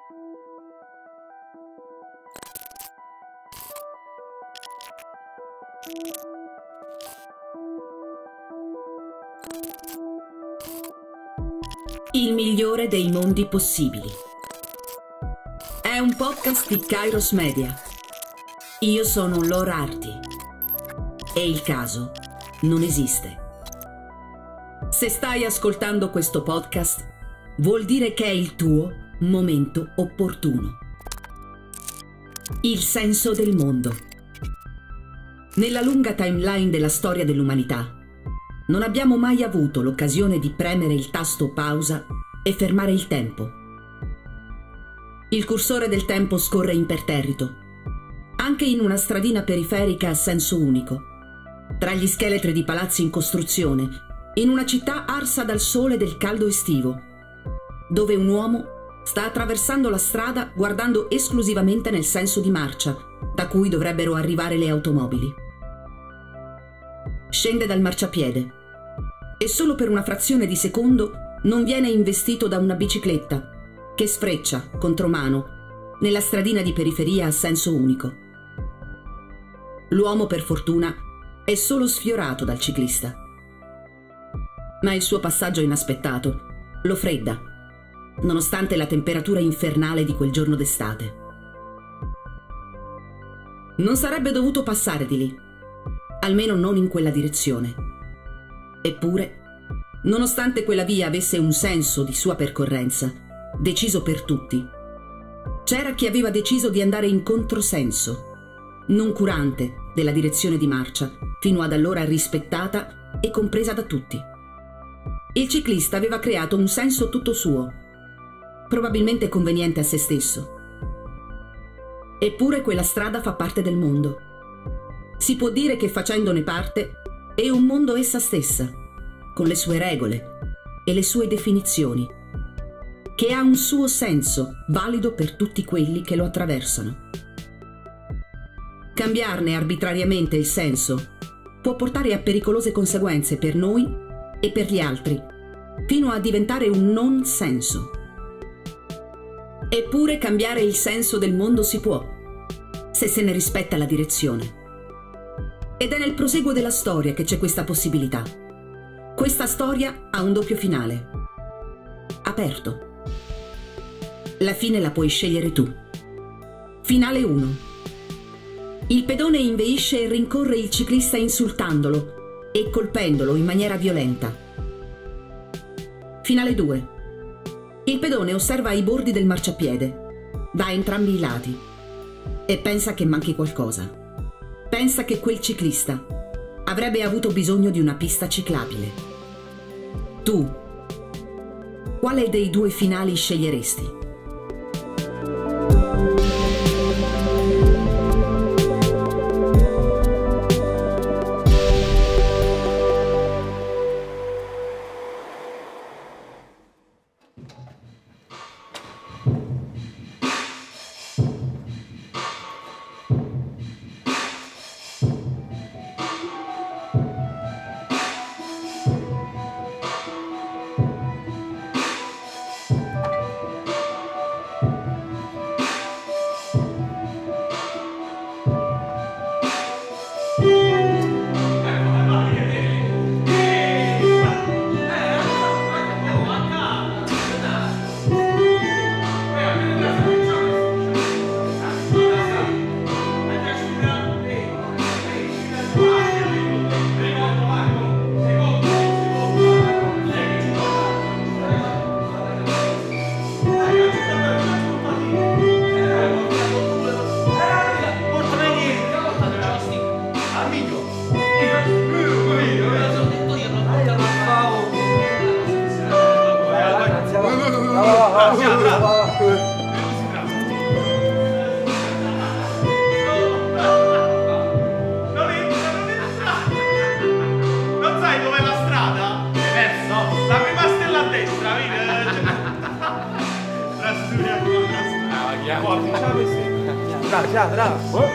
Il migliore dei mondi possibili. È un podcast di Kairos Media. Io sono Laura Arti. E il caso non esiste. Se stai ascoltando questo podcast, vuol dire che è il tuo momento opportuno. Il senso del mondo. Nella lunga timeline della storia dell'umanità, non abbiamo mai avuto l'occasione di premere il tasto pausa e fermare il tempo. Il cursore del tempo scorre imperterrito, anche in una stradina periferica a senso unico, tra gli scheletri di palazzi in costruzione, in una città arsa dal sole del caldo estivo, dove un uomo sta attraversando la strada guardando esclusivamente nel senso di marcia, da cui dovrebbero arrivare le automobili. Scende dal marciapiede e solo per una frazione di secondo non viene investito da una bicicletta che sfreccia, contromano, nella stradina di periferia a senso unico. L'uomo, per fortuna, è solo sfiorato dal ciclista. Ma il suo passaggio inaspettato lo fredda, nonostante la temperatura infernale di quel giorno d'estate. Non sarebbe dovuto passare di lì, almeno non in quella direzione. Eppure, nonostante quella via avesse un senso di sua percorrenza, deciso per tutti, c'era chi aveva deciso di andare in controsenso, noncurante della direzione di marcia, fino ad allora rispettata e compresa da tutti. Il ciclista aveva creato un senso tutto suo, probabilmente conveniente a se stesso. Eppure quella strada fa parte del mondo. Si può dire che facendone parte è un mondo essa stessa, con le sue regole e le sue definizioni, che ha un suo senso valido per tutti quelli che lo attraversano. Cambiarne arbitrariamente il senso può portare a pericolose conseguenze per noi e per gli altri, fino a diventare un non senso. Eppure cambiare il senso del mondo si può, se se ne rispetta la direzione. Ed è nel proseguo della storia che c'è questa possibilità. Questa storia ha un doppio finale. Aperto. La fine la puoi scegliere tu. Finale 1. Il pedone inveisce e rincorre il ciclista insultandolo e colpendolo in maniera violenta. Finale 2. Il pedone osserva i bordi del marciapiede, da entrambi i lati, e pensa che manchi qualcosa. Pensa che quel ciclista avrebbe avuto bisogno di una pista ciclabile. Tu, quale dei due finali sceglieresti? Bravo.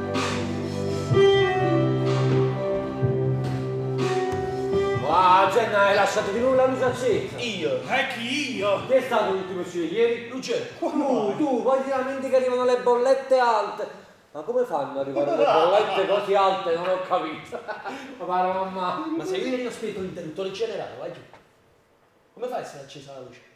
Wow, Jenna, hai lasciato di nuovo la luce accesa. Io? Chi io? Chi è stato l'ultimo uscito ieri? Luce. Tu, poi ti lamenti che arrivano le bollette alte. Ma come fanno ad arrivare le bollette così alte? Non ho capito. Ma mamma. Ma se io ieri ho spento l'interruttore generale, vai giù. Come fai se è accesa la luce?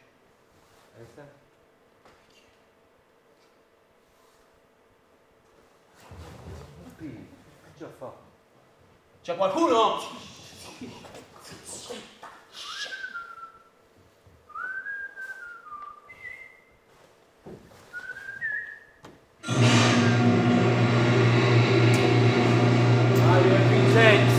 Già fa. C'è qualcuno? Mario e Vincenzo.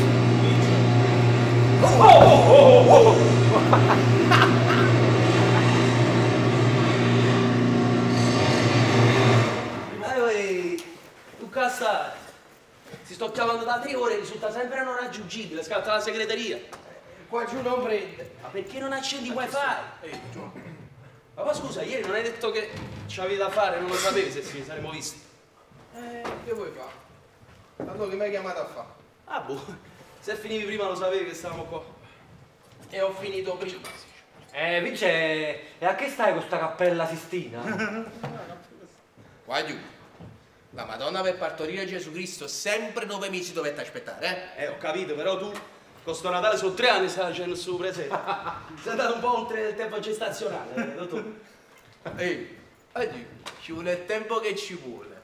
Tu cassa. Si sto chiamando da 3 ore, risulta sempre non raggiungibile, scatta la segreteria. Qua giù non prende. Ma perché non accendi il wifi? Ma poi scusa, ieri non hai detto che c'avevi da fare, non lo sapevi se ci saremmo visti. Che vuoi fare? Tanto che mi hai chiamato a fare. Ah boh, se finivi prima lo sapevi che stavamo qua. E ho finito prima. Vince, e a che stai con sta cappella Sistina? Qua giù. La Madonna per partorire Gesù Cristo sempre 9 mesi dovette aspettare, Ho capito, però tu con sto Natale sono 3 anni stai facendo il suo presente. Sei andato un po' oltre il tempo gestazionale, dottor. Ehi, ci vuole il tempo che ci vuole.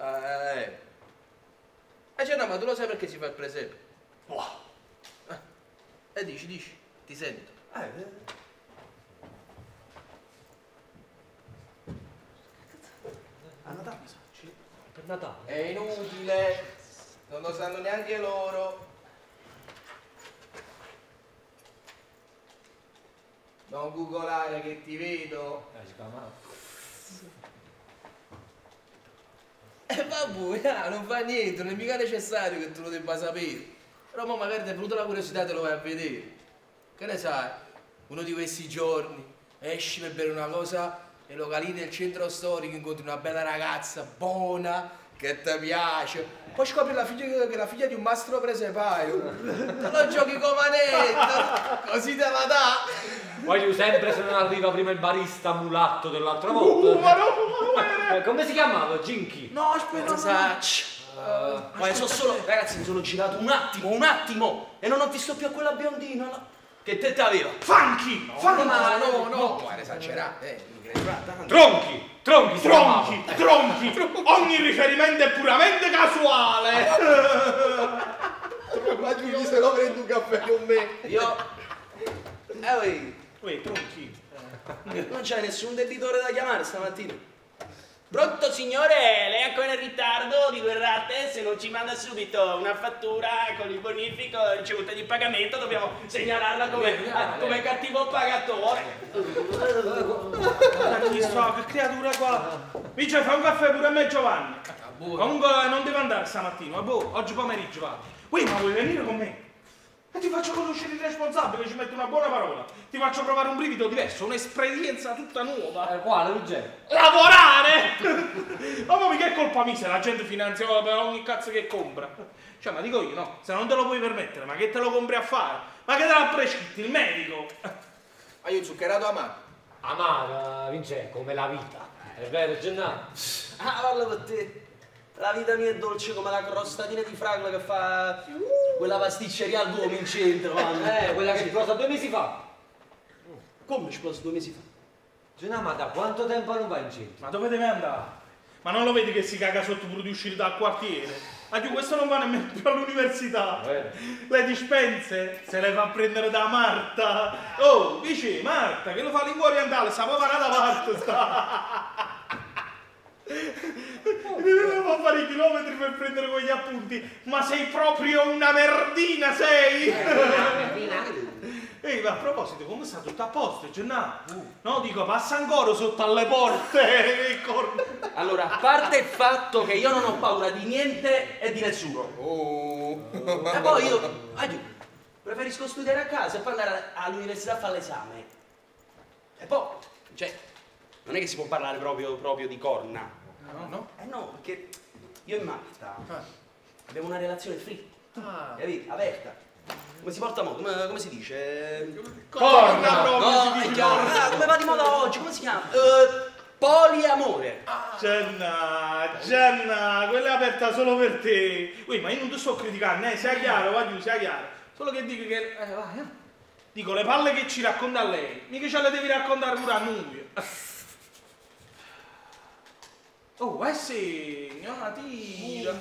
Cioè, no, ma tu lo sai perché si fa il presepe? Wow. Dici, ti sento. A Natale, mi sa. Per Natale. È inutile, non lo sanno neanche loro. Non googolare che ti vedo. Vabbè, non fa niente, non è mica necessario che tu lo debba sapere. Però mo magari ti è venuta la curiosità e te lo vai a vedere. Che ne sai? Uno di questi giorni esci per bere una cosa e locali nel centro storico incontri una bella ragazza buona che ti piace. Poi scopri che è la figlia di un mastro presepaio. Te lo giochi con manetta, così te la dà. Voglio sempre se non arriva prima il barista mulatto dell'altra volta. Ma no, Come si chiamava? Ginky? no, aspetta, Ma sono solo, ragazzi, mi sono girato un attimo, e non ho visto più a quella biondina. No. Che tette aveva? Funky! No, Guarda, esagerate, Tronchi si chiamava. Tronchi! Ogni riferimento è puramente casuale! Ma Giulio, se lo prendi un caffè con me. Io... Uè, Tronchi! Non c'è nessun debitore da chiamare stamattina. Pronto signore, lei è ancora in ritardo di 2 rate, se non ci manda subito una fattura con il bonifico ricevuta di pagamento dobbiamo segnalarla come cattivo pagatore. Chi so, che creatura qua! Vince, fa un caffè pure a me Giovanni! Comunque non devo andare stamattina, oggi pomeriggio vado. Uè, ma vuoi venire con me? E ti faccio conoscere il responsabile, ci metto una buona parola. Ti faccio provare un brivido diverso, un'esperienza tutta nuova. Quale, Ruggero? Lavorare! Ma mica è colpa mia se la gente finanzia per ogni cazzo che compra. Cioè, ma dico io, no, se non te lo puoi permettere, ma che te lo compri a fare? Ma che te la prescritti, il medico? Ma io zuccherato amato. Amara, Vince, come la vita. È vero, Gennaro? Ah, parla per te. La vita mia è dolce come la crostatina di fragola che fa quella pasticceria al Duomo in centro. Quella che è esplosa 2 mesi fa. Come è esploso 2 mesi fa? Gennaro, ma da quanto tempo non vai in centro? Ma dove deve andare? Ma non lo vedi che si caga sotto pure di uscire dal quartiere? Ma giù, questo non va nemmeno più all'università. Le dispense se le fa prendere da Marta. Oh, dice Marta, che lo fa lingua orientale, sta proprio da parte sta. Devo fare i chilometri per prendere quegli appunti. Ma sei proprio una merdina, sei! Ehi, ma a proposito, come sta tutto a posto, Gennaro? No, dico, passa ancora sotto alle porte. Allora, a parte il fatto che io non ho paura di niente e di nessuno. E poi io, preferisco studiare a casa e poi andare all'università a fare l'esame. E poi, cioè, non è che si può parlare proprio di corna. No? No, perché io e Marta abbiamo una relazione free, capito? Aperta. come si porta mo? Come si dice? Corna proprio No, si è dice chiaro. corna. Come va di moda oggi? Come si chiama? Poliamore. Gianna, quella è aperta solo per te. Ui, ma io non ti sto criticando, sia chiaro, va giù, sia chiaro. Solo che dico che... vai, dico, le palle che ci racconta a lei, mica ce le devi raccontare pure a noi. Oh, segna, tira.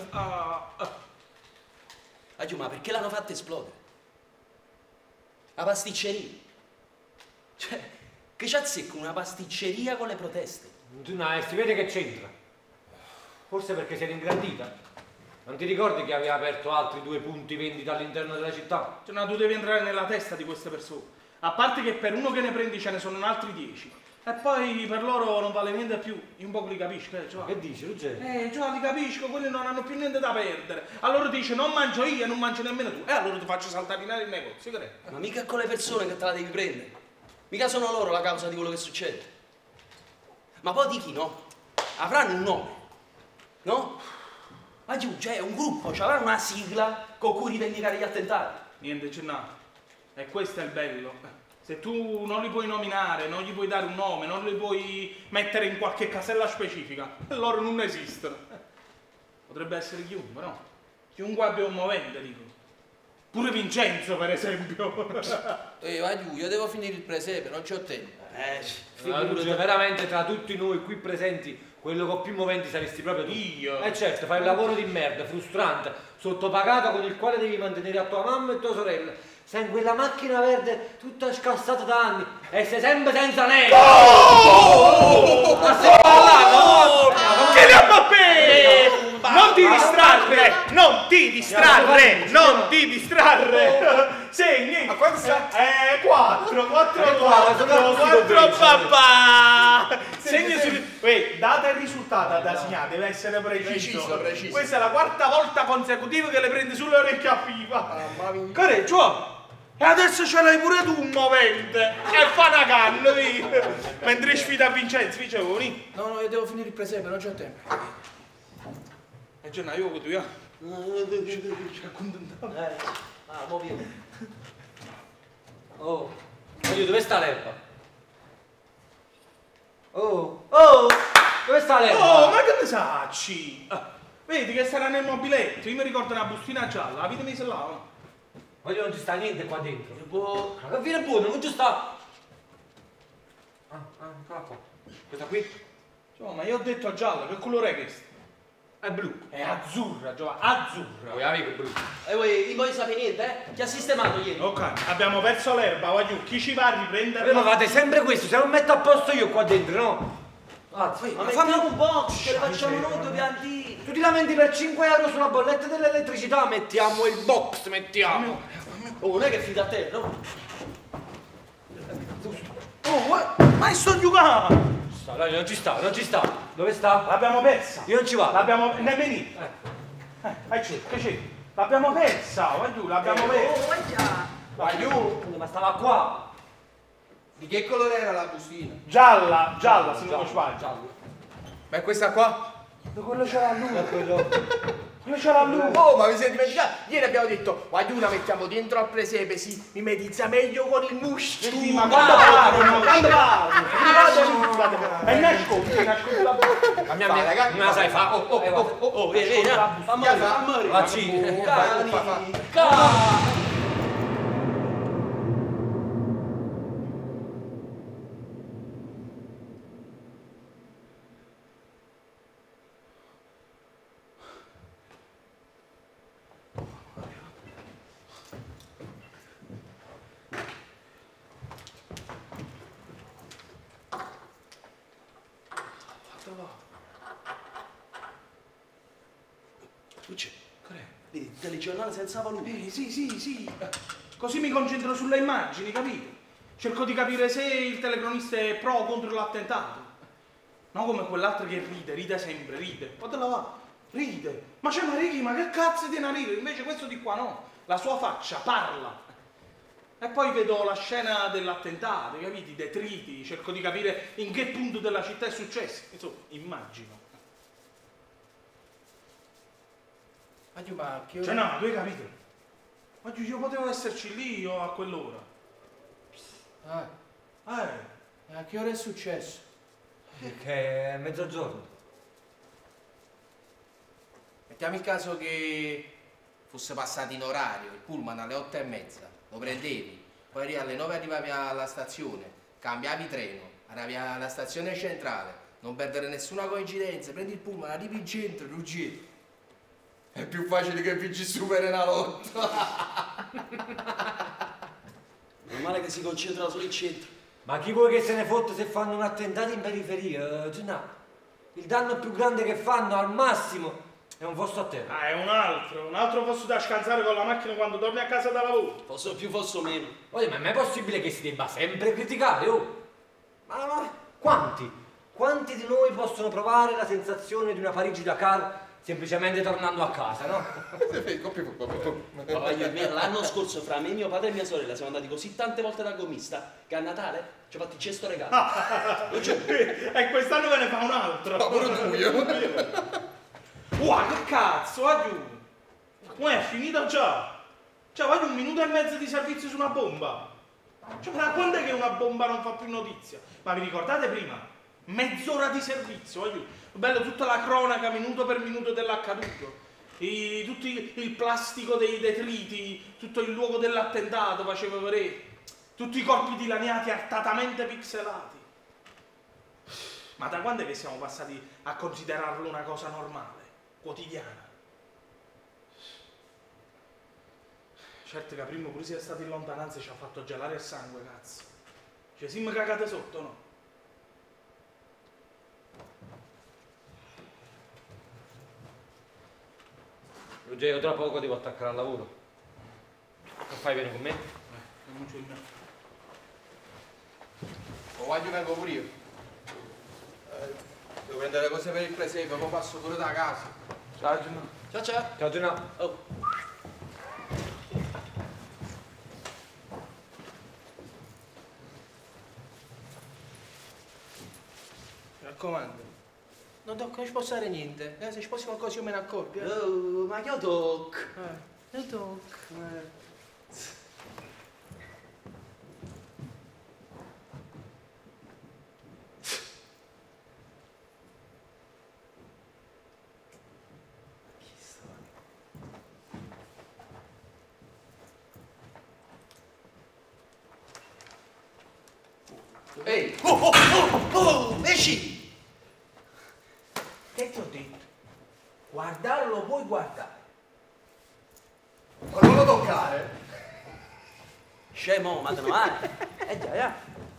Giù, ma perché l'hanno fatta esplodere? La pasticceria. Cioè, che c'azzecca una pasticceria con le proteste? Si vede che c'entra. Forse perché sei ingrandita. Non ti ricordi che aveva aperto altri 2 punti vendita all'interno della città? Cioè, no, tu devi entrare nella testa di queste persone. A parte che per uno che ne prendi ce ne sono altri 10. E poi per loro non vale niente più. Io un po' li capisco, Giovanni. Che dici, Ruggero? Giovanni, li capisco, quelli non hanno più niente da perdere. Allora dice, non mangio io e non mangi nemmeno tu. E allora ti faccio saltarinare il negozio, che è? Ma mica con le persone che te la devi prendere. Mica sono loro la causa di quello che succede. Ma poi di chi, no? Avranno un nome, no? Ma giù, c'è un gruppo, avranno una sigla con cui rivendicare gli attentati. Niente, c'è nato. E questo è il bello. Se tu non li puoi nominare, non gli puoi dare un nome, non li puoi mettere in qualche casella specifica, loro non esistono. Potrebbe essere chiunque, no? Chiunque abbia un movente, dico. Pure Vincenzo, per esempio. Vai giù, io devo finire il presepe, non c'ho tempo. Ruggero, veramente tra tutti noi qui presenti, quello con più moventi saresti proprio tu. Io? Certo, fai un lavoro di merda, frustrante, sottopagato, con il quale devi mantenere a tua mamma e tua sorella. Sei in quella macchina verde tutta scassata da anni e sei sempre senza lei. Ma stai parlando? Che ne Mbappé! Non ti distrarre! Non ti distrarre! Non ti distrarre! Segni! Ma quanti sono? 4 papà! Segni su... data il risultato da segnare, deve essere preciso. Preciso. Questa è la 4ª volta consecutiva che le prendi sulle orecchie a FIFA. Coraggio! E adesso ce l'hai pure tu un movente! E fa una canna, mentre sfida a Vincenzo, dicevo, ni. No, io devo finire il presepe, non c'ho tempo. E Gianna, io con tu, mo vivo. Oh, voglio, dove sta l'erba? Oh, dove sta l'erba? Oh, ma che ne sacci? Vedi che sarà nel mobiletto, io mi ricordo una bustina gialla, avete messo là, no? Voglio, non ci sta niente qua dentro. Boh. Ma viene buono, non ci sta. Eccola qua. Questa qui Cioè, ma io ho detto gialla, che colore è questo? è blu. È azzurra, Giovanni, azzurra. Vuoi amico blu? E voi non sapete niente, eh? Chi ha sistemato ieri? Ok, abbiamo perso l'erba, voglio, chi ci va a riprendere? Ma fate sempre questo, se non metto a posto io qua dentro, no? Ma mettiamo un box, ce le facciamo noi 2 piantini. Tu ti lamenti per 5 euro sulla bolletta dell'elettricità, mettiamo il box, mettiamo. Oh, non è che fida a te, no? Oh, ma sto giocando! Non ci sta, non ci sta. Dove sta? L'abbiamo persa. Io non ci vado. L'abbiamo... nemmeno io. Che c'è? L'abbiamo persa, vai giù, l'abbiamo persa. Vai giù. Ma stava qua. Di che colore era la bustina? Gialla, se non mi sbaglio. Ma è questa qua? Quello c'era lui. Quello c'era lui. Oh, ma vi siete dimenticati? Ieri abbiamo detto, guarda, la mettiamo dentro al presepe, si mimetizza meglio con il muscio. Sì, ma quando parlo? E nascondi la bocca. Ma mia ragazzi, non la sai fa. Oh, vieni, fammi. Vacci. Cani. C'è. Vedi, telegiornale senza valore. Sì. Così mi concentro sulle immagini, capito? Cerco di capire se il telecronista è pro o contro l'attentato. Non come quell'altro che ride sempre, ride. Fatela va, ride. Ma c'è Marichi, ma che cazzo tiene a ridere? Invece questo di qua no. La sua faccia parla. E poi vedo la scena dell'attentato, capito? I detriti, cerco di capire in che punto della città è successo. Insomma, immagino. Ma che Cioè no, tu hai capito? Ma io potevo esserci lì io a quell'ora. E a che ora è successo? Che è mezzogiorno. Mettiamo il caso che fosse passato in orario, il pullman alle 8:30, lo prendevi, poi alle 9 arrivavi alla stazione, cambiavi treno, arrivavi alla stazione centrale, non perdere nessuna coincidenza, prendi il pullman, arrivi in centro, Ruggero. È più facile che vinci Super Enalotto. Meno male che si concentra solo in centro. Ma chi vuoi che se ne fotte se fanno un attentato in periferia, Gennaro? Il danno più grande che fanno, al massimo, è un posto a terra. È un altro posto da scansare con la macchina quando torni a casa da lavoro. Fosse più, fosse meno. Voglio, ma è possibile che si debba sempre criticare, oh? Ma quanti di noi possono provare la sensazione di una Parigi-Dakar semplicemente tornando a casa, no? L'anno scorso fra me, mio padre e mia sorella siamo andati così tante volte da gommista che a Natale ci ha fatto il cesto regalo. E quest'anno ve ne fa un altro. Ma pure tu io. Che cazzo, aiuto! Ma è finita già! Cioè, voglio 1 minuto e mezzo di servizio su una bomba! Cioè, ma quando è che una bomba non fa più notizia? Ma vi ricordate prima? Mezz'ora di servizio, aiuto! Bello, tutta la cronaca, minuto per minuto dell'accaduto. Tutto il plastico dei detriti, tutto il luogo dell'attentato faceva vedere. Tutti i corpi dilaniati artatamente pixelati. Ma da quando è che siamo passati a considerarlo una cosa normale? Quotidiana. Certo che prima pure sia stato in lontananza ci ha fatto gelare il sangue, cazzo. Ci siamo cagate sotto, no? Ruggero, tra poco devo attaccare al lavoro. Che fai, vieni con me? Non c'è il mio. O voglio vengo pure io. Devo prendere le cose per il presepe, poi passo pure da casa. Ciao, Gennaro. Ciao ciao. Ciao Gennaro. Oh. Mi raccomando, non ci posso fare niente. Se ci fossi qualcosa io me ne accorgo. Ma che ho tocco? Io tocco. Ehi! Oh! Esci! Che ti ho detto? Guardarlo puoi guardare. Ma non lo toccare! Scemo, ma te ne vai! Già.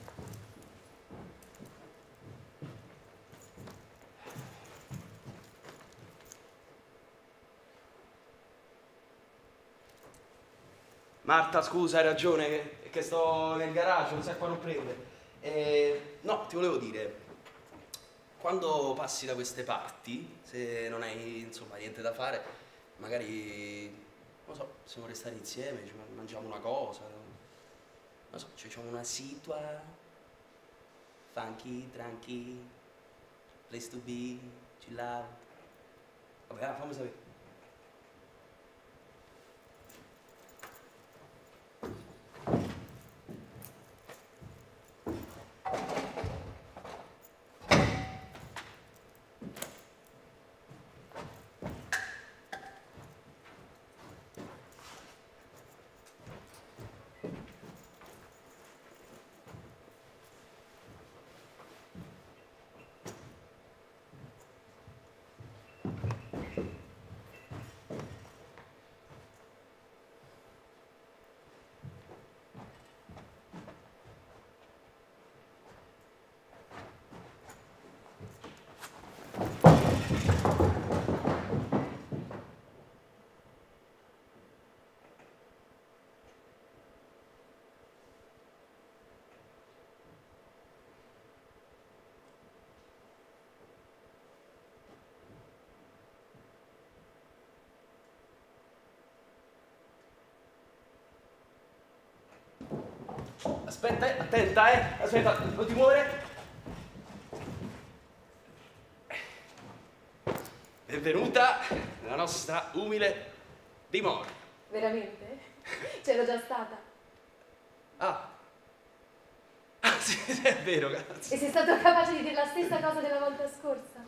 Marta, scusa, hai ragione, che sto nel garage, non sai qua non prende. No, ti volevo dire, quando passi da queste parti, se non hai insomma niente da fare, magari, non so, possiamo restare insieme, ci mangiamo una cosa, non so, ci facciamo una situa, funky, tranqui, place to be, chill out. Vabbè, fammi sapere. Aspetta, attenta, aspetta, non ti muovere. Benvenuta nella nostra umile dimora. Veramente? C'ero già stata. Ah, sì, è vero, grazie. E sei stato capace di dire la stessa cosa della volta scorsa?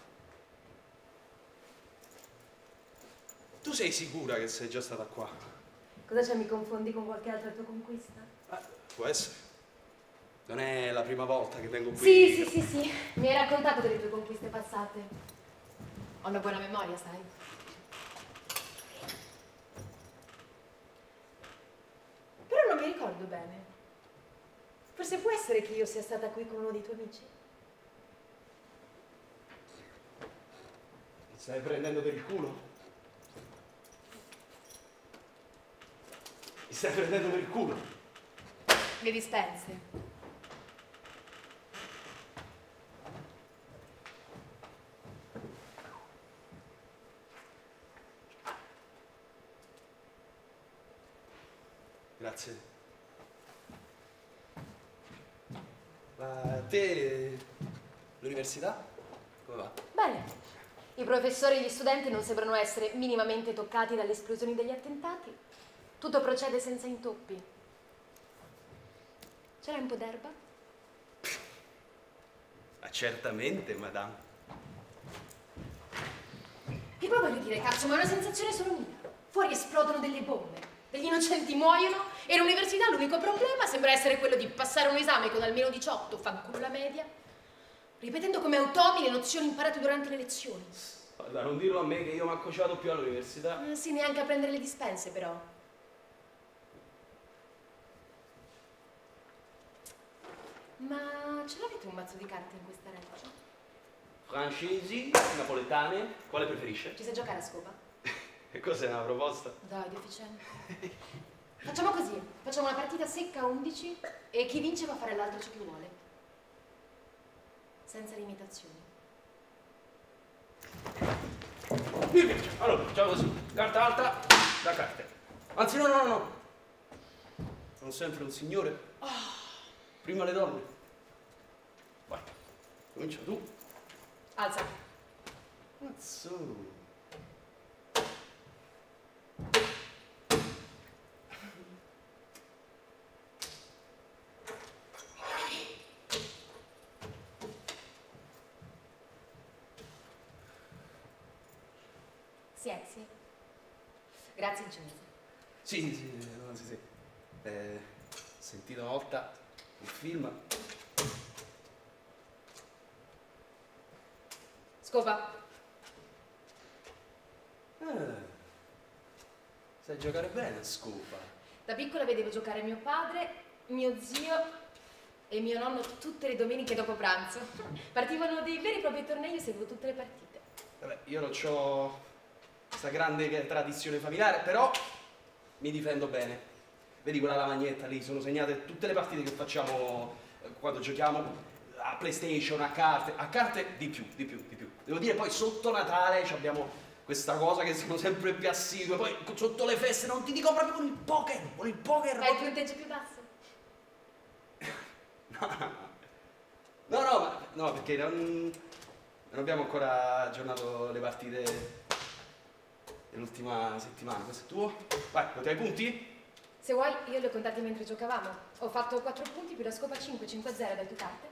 Tu sei sicura che sei già stata qua? Cosa c'è, mi confondi con qualche altra tua conquista? Può essere. Non è la prima volta che vengo Sì, qui. sì. Mi hai raccontato delle tue conquiste passate. Ho una buona memoria, sai? Però non mi ricordo bene. Forse può essere che io sia stata qui con uno dei tuoi amici? Mi stai prendendo per il culo? Mi stai prendendo per il culo? Le dispense. Grazie. Ma te, l'università? Come va? Bene. I professori e gli studenti non sembrano essere minimamente toccati dalle esplosioni degli attentati. Tutto procede senza intoppi. Ce l'hai un po' d'erba? Ma certamente, madame. E poi voglio dire, cazzo, ma è una sensazione solo mia. Fuori esplodono delle bombe, degli innocenti muoiono e all'università l'unico problema sembra essere quello di passare un esame con almeno 18, fanculo la media, ripetendo come automi le nozioni imparate durante le lezioni. Guarda, non dirlo a me che io manco ci vado più all'università. Sì, neanche a prendere le dispense, però. Ma ce l'avete un mazzo di carte in questa reggia? Francesi, napoletane, quale preferisce? Ci sai giocare a scopa? Che cos'è una proposta? Dai, deficiente. Facciamo così, facciamo una partita secca a 11 e chi vince va a fare all'altro ciò che vuole. Senza limitazioni. Mi piace. Allora, facciamo così. Carta alta, da carte. Anzi, no. Sono sempre un signore. Prima le donne. Vai, comincia tu. Alza. Mazzo. Sì. Grazie, Vincenzo. Sì. Sentito una volta un film. Scopa. Sai giocare bene a scopa. Da piccola vedevo giocare mio padre, mio zio e mio nonno tutte le domeniche dopo pranzo. Partivano dei veri e propri tornei e seguivo tutte le partite. Vabbè, io non ho questa grande tradizione familiare, però mi difendo bene. Vedi quella lavagnetta lì, sono segnate tutte le partite che facciamo quando giochiamo a PlayStation, a carte di più. Devo dire, poi sotto Natale abbiamo questa cosa che siamo sempre più assidui, poi sotto le feste non ti dico proprio con il poker. Hai il punteggio più basso? No, perché non abbiamo ancora aggiornato le partite dell'ultima settimana. Questo è tuo? Vai, lo hai punti? Se vuoi, io li ho contati mentre giocavamo. Ho fatto 4 punti più la scopa 5-0 dalle tue carte.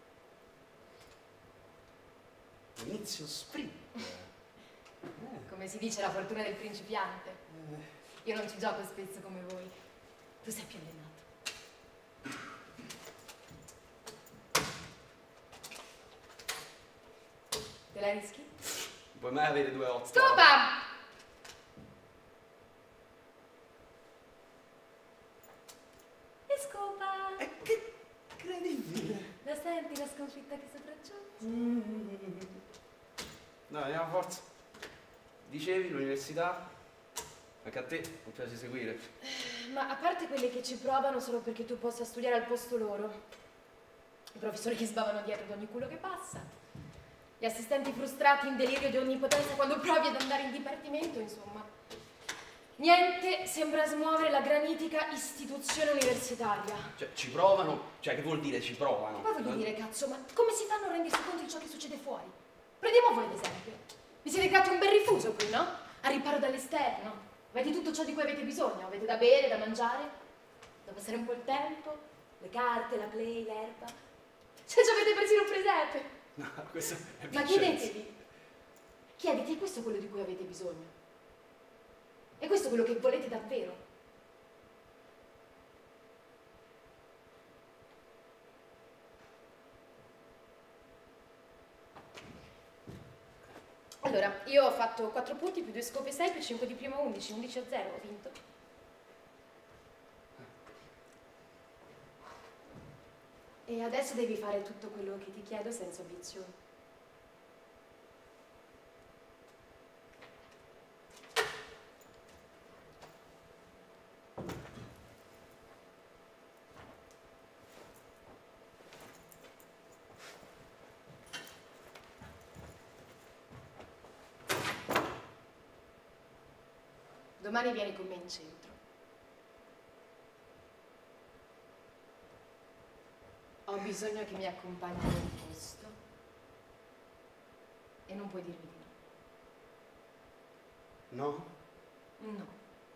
Inizio sprint. Come si dice, la fortuna del principiante. Io non ci gioco spesso come voi. Tu sei più allenato. Te la rischi? Non puoi mai avere 2-8. Scopa! E scopa! Che incredibile! La senti la sconfitta che sopraggiunge? No, andiamo forza. Dicevi l'università? Anche a te non piace seguire. Ma a parte quelle che ci provano solo perché tu possa studiare al posto loro, i professori che sbavano dietro ad ogni culo che passa, gli assistenti frustrati in delirio di onnipotenza quando provi ad andare in dipartimento, insomma. Niente sembra smuovere la granitica istituzione universitaria. Cioè, ci provano? Cioè, che vuol dire ci provano? Ma voglio dire, cazzo, ma come si fanno a rendersi conto di ciò che succede fuori? Prendiamo voi ad esempio. Vi siete creati un bel rifuso qui, no? A riparo dall'esterno. Avete tutto ciò di cui avete bisogno, avete da bere, da mangiare, da passare un po' il tempo, le carte, la play, l'erba. Cioè, ci avete persino un presepe. No, questo è Ma chiedetevi, è questo quello di cui avete bisogno? È questo quello che volete davvero? Allora, io ho fatto 4 punti più 2 scope 6 più 5 di primo 11, 11 a 0, ho vinto. E adesso devi fare tutto quello che ti chiedo senza obiezioni. Domani vieni con me in centro. Ho bisogno che mi accompagni nel posto e non puoi dirmi di No? no. No.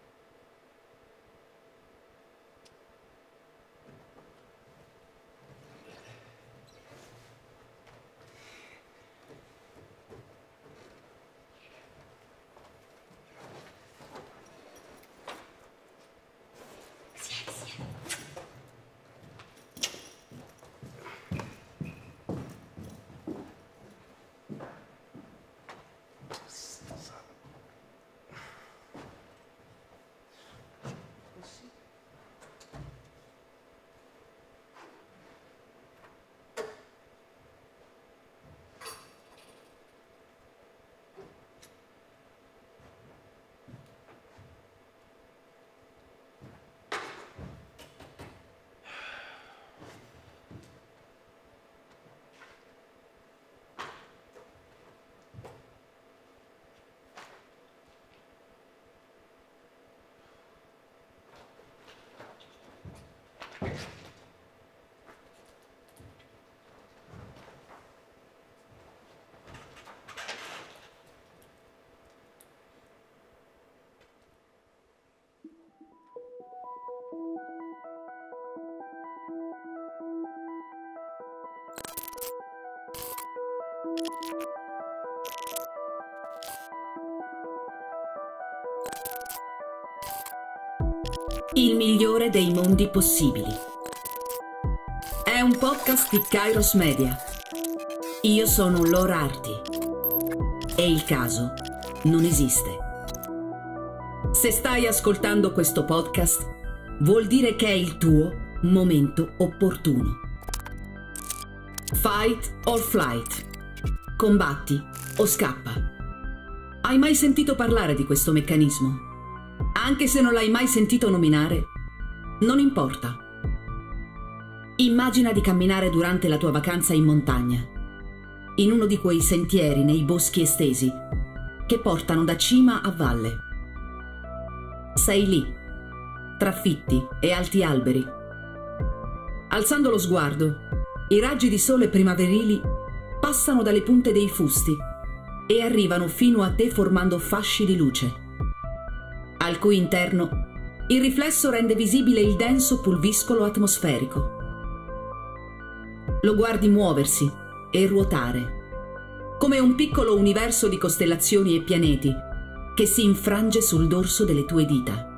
Il migliore dei mondi possibili. È un podcast di Kairos Media. Io sono Laura Arti e il caso non esiste. Se stai ascoltando questo podcast, vuol dire che è il tuo momento opportuno. Fight or flight. Combatti o scappa. Hai mai sentito parlare di questo meccanismo? Anche se non l'hai mai sentito nominare, non importa. Immagina di camminare durante la tua vacanza in montagna, in uno di quei sentieri nei boschi estesi che portano da cima a valle. Sei lì, tra fitti e alti alberi. Alzando lo sguardo, i raggi di sole primaverili passano dalle punte dei fusti e arrivano fino a te formando fasci di luce, al cui interno il riflesso rende visibile il denso pulviscolo atmosferico. Lo guardi muoversi e ruotare, come un piccolo universo di costellazioni e pianeti che si infrange sul dorso delle tue dita.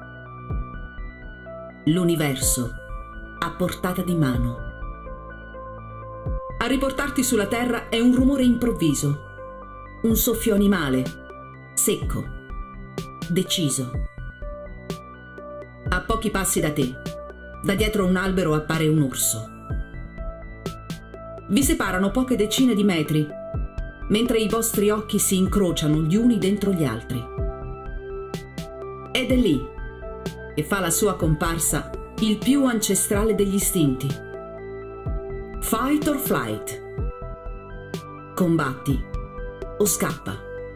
L'universo a portata di mano. A riportarti sulla Terra è un rumore improvviso, un soffio animale, secco, deciso. A pochi passi da te, da dietro un albero appare un orso. Vi separano poche decine di metri, mentre i vostri occhi si incrociano gli uni dentro gli altri. Ed è lì che fa la sua comparsa il più ancestrale degli istinti. Fight or flight. Combatti o scappa.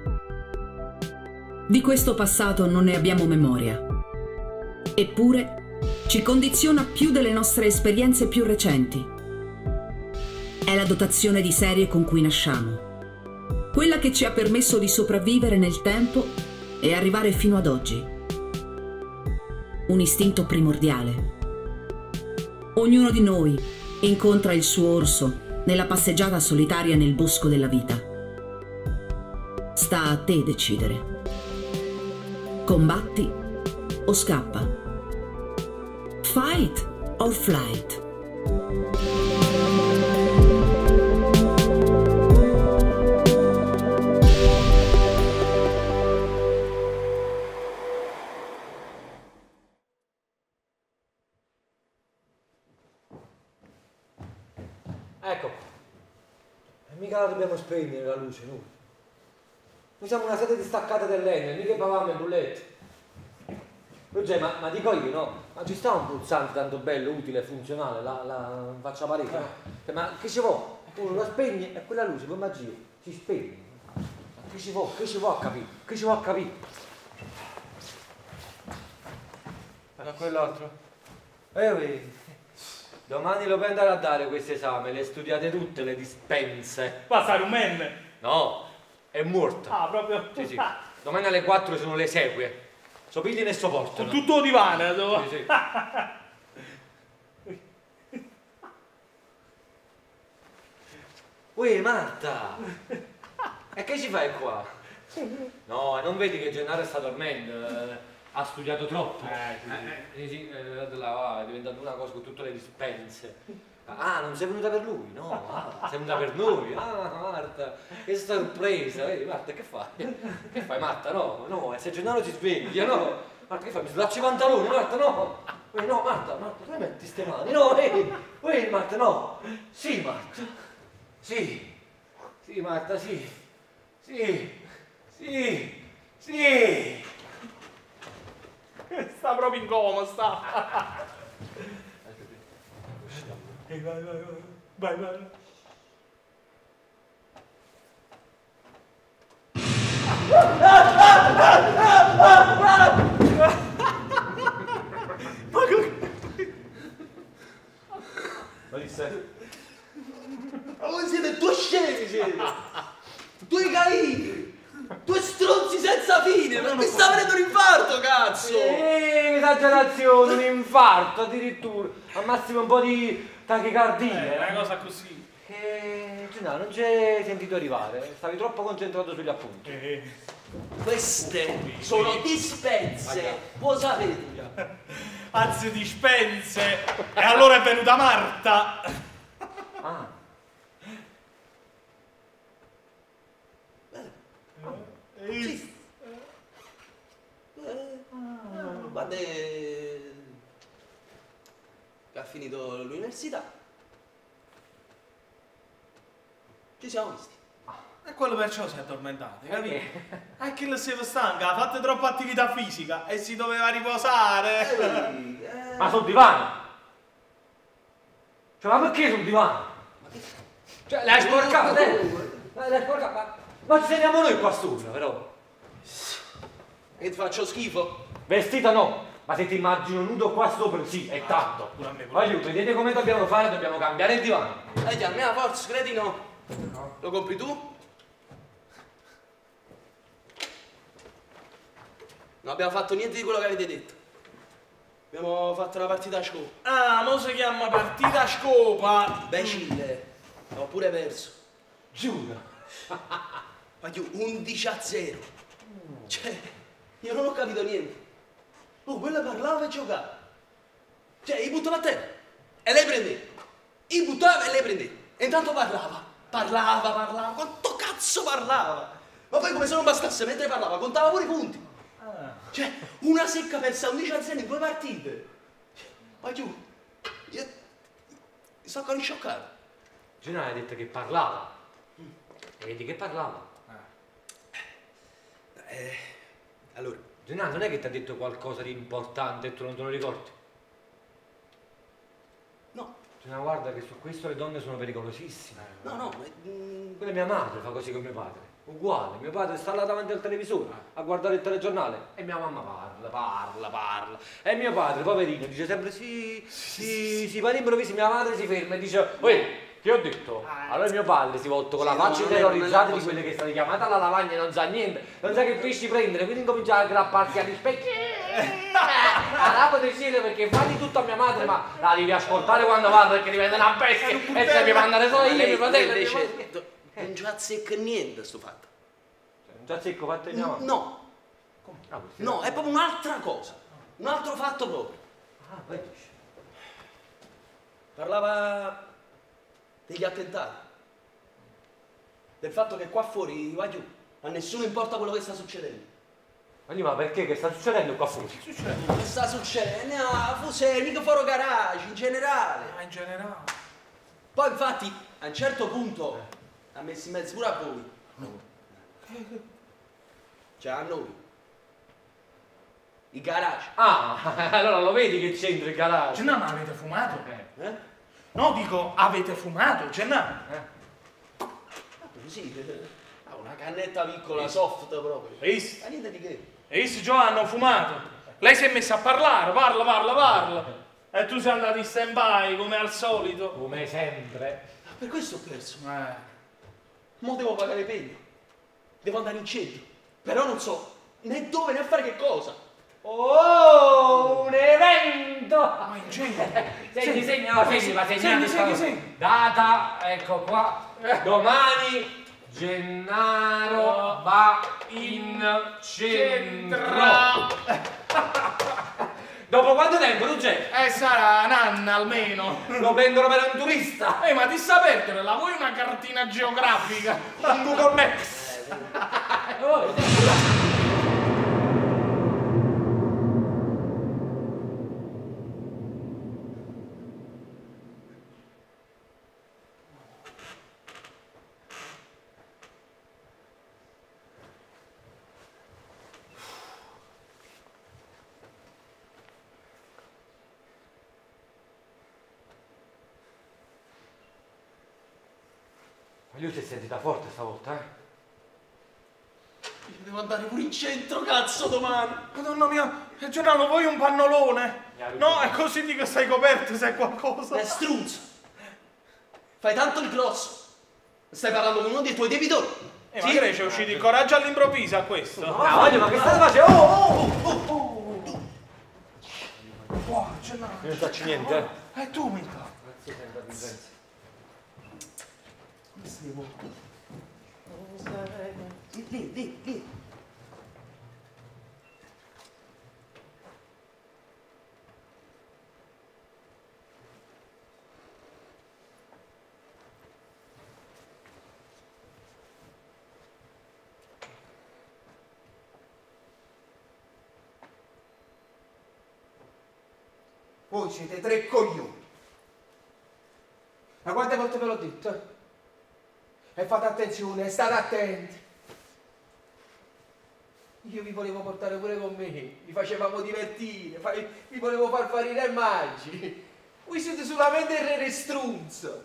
Di questo passato non ne abbiamo memoria. Eppure ci condiziona più delle nostre esperienze più recenti. È la dotazione di serie con cui nasciamo, quella che ci ha permesso di sopravvivere nel tempo e arrivare fino ad oggi. un istinto primordiale. Ognuno di noi incontra il suo orso nella passeggiata solitaria nel bosco della vita. Sta a te decidere. Combatti o scappa. Fight or flight. Ecco, e mica la dobbiamo spegnere la luce, noi. Noi siamo una sede distaccata dell'Enel, mica pavamo in bulletti. Roger, ma dico io, no? Ma ci sta un pulsante tanto bello, utile, funzionale, la faccia parete, no? Ma che ci vuole? Uno la spegne e quella luce, poi magia, si spegne. Ma che ci vuole a capire? Che ci vuole a capire? Ma quell'altro? Vedi. Domani lo puoi andare a dare questo esame, le studiate tutte, le dispense. Passare un men. No, è morto. Ah, proprio? Sì, sì. Domani alle 4 sono le esequie. So pigliano e so portano. Con tutto il divano, dove? Sì, sì. Uè, Marta! E che ci fai qua? No, non vedi che Gennaro sta dormendo? Ha studiato troppo. Sì, è diventata una cosa con tutte le dispense. Ah, non sei venuta per lui? No, sei venuta per noi. Ah, Marta, che sorpresa. Vedi, Marta, che fai? Che fai, Marta? No, se Gennaro si sveglia, no. Marta, che fai? Mi slacci i pantaloni, Marta, no. No, Marta, dove metti ste mani? No, Marta, no. Sì, Marta. Sì, Marta, sì. Sì. Sta proprio in coma, sta. Vai. Ma chi sei? Ma voi siete due scemi, siete! Due caini! Due stronzi senza fine! Ma mi sta venendo un infarto, cazzo! Esagerazione, un infarto addirittura! Al massimo un po' di tachicardia. Una cosa così. No, non ci hai sentito arrivare, stavi troppo concentrato sugli appunti. Queste sono dispense, lo sapete? Anzi, dispense. E allora è venuta Marta. Ah. Sì. Guarda che ha finito l'università. Ci siamo visti. E quello perciò si è addormentato, capito? È che lo si stanca, ha fatto troppa attività fisica e si doveva riposare. Ma sul divano? Cioè, ma perché sul divano? Cioè, l'hai sporcato, l'hai sporcato. Ma ci teniamo noi qua sopra, però. Che ti faccio schifo? Vestita no, ma se ti immagino nudo qua sopra, sì, è tanto. Aiuto, vedete come dobbiamo fare? Dobbiamo cambiare il divano. Ti almeno la forza, cretino. Lo compri tu? Non abbiamo fatto niente di quello che avete detto. Abbiamo fatto una partita a scopa. Ah, mo si chiama partita a scopa. Becille. Ho pure perso. Giuro. Ma io 11-0. Cioè, io non ho capito niente. Oh, quella parlava e giocava. Cioè, io buttavo a terra e lei prendeva. Io buttavo e lei prendeva. E intanto parlava. Quanto cazzo parlava? Ma poi come se non bastasse, mentre parlava, contava pure i punti. Cioè, una secca persa 11-0 in 2 partite. Ma io sto ancora scioccato. Gennaro hai detto che parlava. E vedi che parlava. Allora, Gennaro non è che ti ha detto qualcosa di importante e tu non te lo ricordi? no. Gennaro, guarda che su questo le donne sono pericolosissime. No, Quella mia madre fa così con mio padre. Uguale, mio padre sta là davanti al televisore a guardare il telegiornale e mia mamma parla. E mio padre, poverino, dice sempre sì, poi all'improvviso mia madre si ferma e dice che ho detto? Allora mio padre si volta con la faccia terrorizzata di quelle che è stata chiamata alla lavagna e non sa niente, non sa che pesci prendere, quindi incomincia a aggrapparsi agli specchi. Arapo di Sile perché fa di tutto a mia madre, ma la devi ascoltare quando parla perché diventa una bestia e se mi mandare solo io, mio fratello. Invece non ci azzecca niente sto fatto. Non già secco fatto di mia mamma? No. No, è proprio un'altra cosa. Un altro fatto proprio. Ah, vedi. Parlava degli attentati. Del fatto che qua fuori, va giù, a nessuno importa quello che sta succedendo. Ma perché? Che sta succedendo qua fuori? Che sta succedendo? No, forse mica foro garage, in generale. Ma in generale. Poi infatti, a un certo punto, ha messo in mezzo pure a voi. Cioè a noi. Il garage. Ah, allora lo vedi che c'entra il garage? Gennaro, ma avete fumato? Eh? No, dico, avete fumato, Gennaro? Sì, ha una cannetta piccola, soft proprio. Hai visto? Ma niente di che. Hai visto, Giovanni, ho fumato. Lei si è messa a parlare, parla. E tu sei andato in stand-by, come al solito. Come sempre. Per questo ho perso. Mo devo pagare i pegni. Devo andare in centro. Però non so né dove né a fare che cosa. Oh, un evento! Ma in genere. Segni, Segni. Data, ecco qua. Domani Gennaro va in centro. Dopo quanto tempo, Ruggero? Sarà un'anna almeno. Lo prendono per un turista. Ma ti sta perdere, la vuoi una cartina geografica? Un Google Maps. Ma lui si è sentita forte stavolta, Io devo andare pure in centro, cazzo, domani. Madonna mia, Gennaro, vuoi un pannolone? No, è così di che stai coperto se è qualcosa. È strunzo. Fai tanto il grosso. Stai parlando con uno dei tuoi debitori. Ma che c'è uscito il coraggio all'improvviso a questo? voglio, ma che state facendo? Wow, Gennaro. Io non faccio niente, Tu mica. Lì. Voi siete tre coglioni. Ma quante volte ve l'ho detto? E fate attenzione, state attenti. Io vi volevo portare pure con me, vi facevamo divertire, vi volevo far fare i re magi. Voi siete solamente il re strunzo.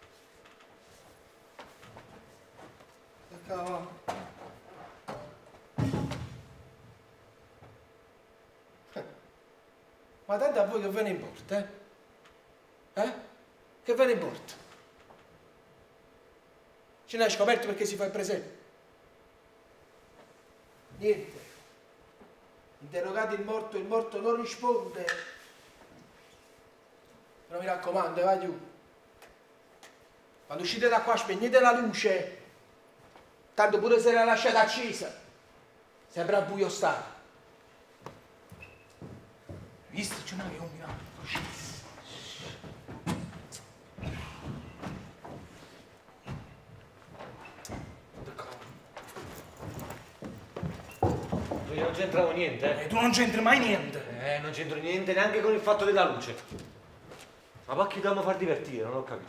Ma tanto a voi che ve ne importa, Che ve ne importa? Ce n'hai scoperto perché si fa il presepe? Niente. Interrogate il morto non risponde. Però mi raccomando, vai giù. Quando uscite da qua spegnete la luce. Tanto pure se la lasciate accesa, sembra buio stare. Visto, Gennaro, che è un miracolo. Io non c'entravo niente, Tu non c'entri mai niente. Non c'entro niente neanche con il fatto della luce. Ma poi chi dobbiamo far divertire? Non ho capito.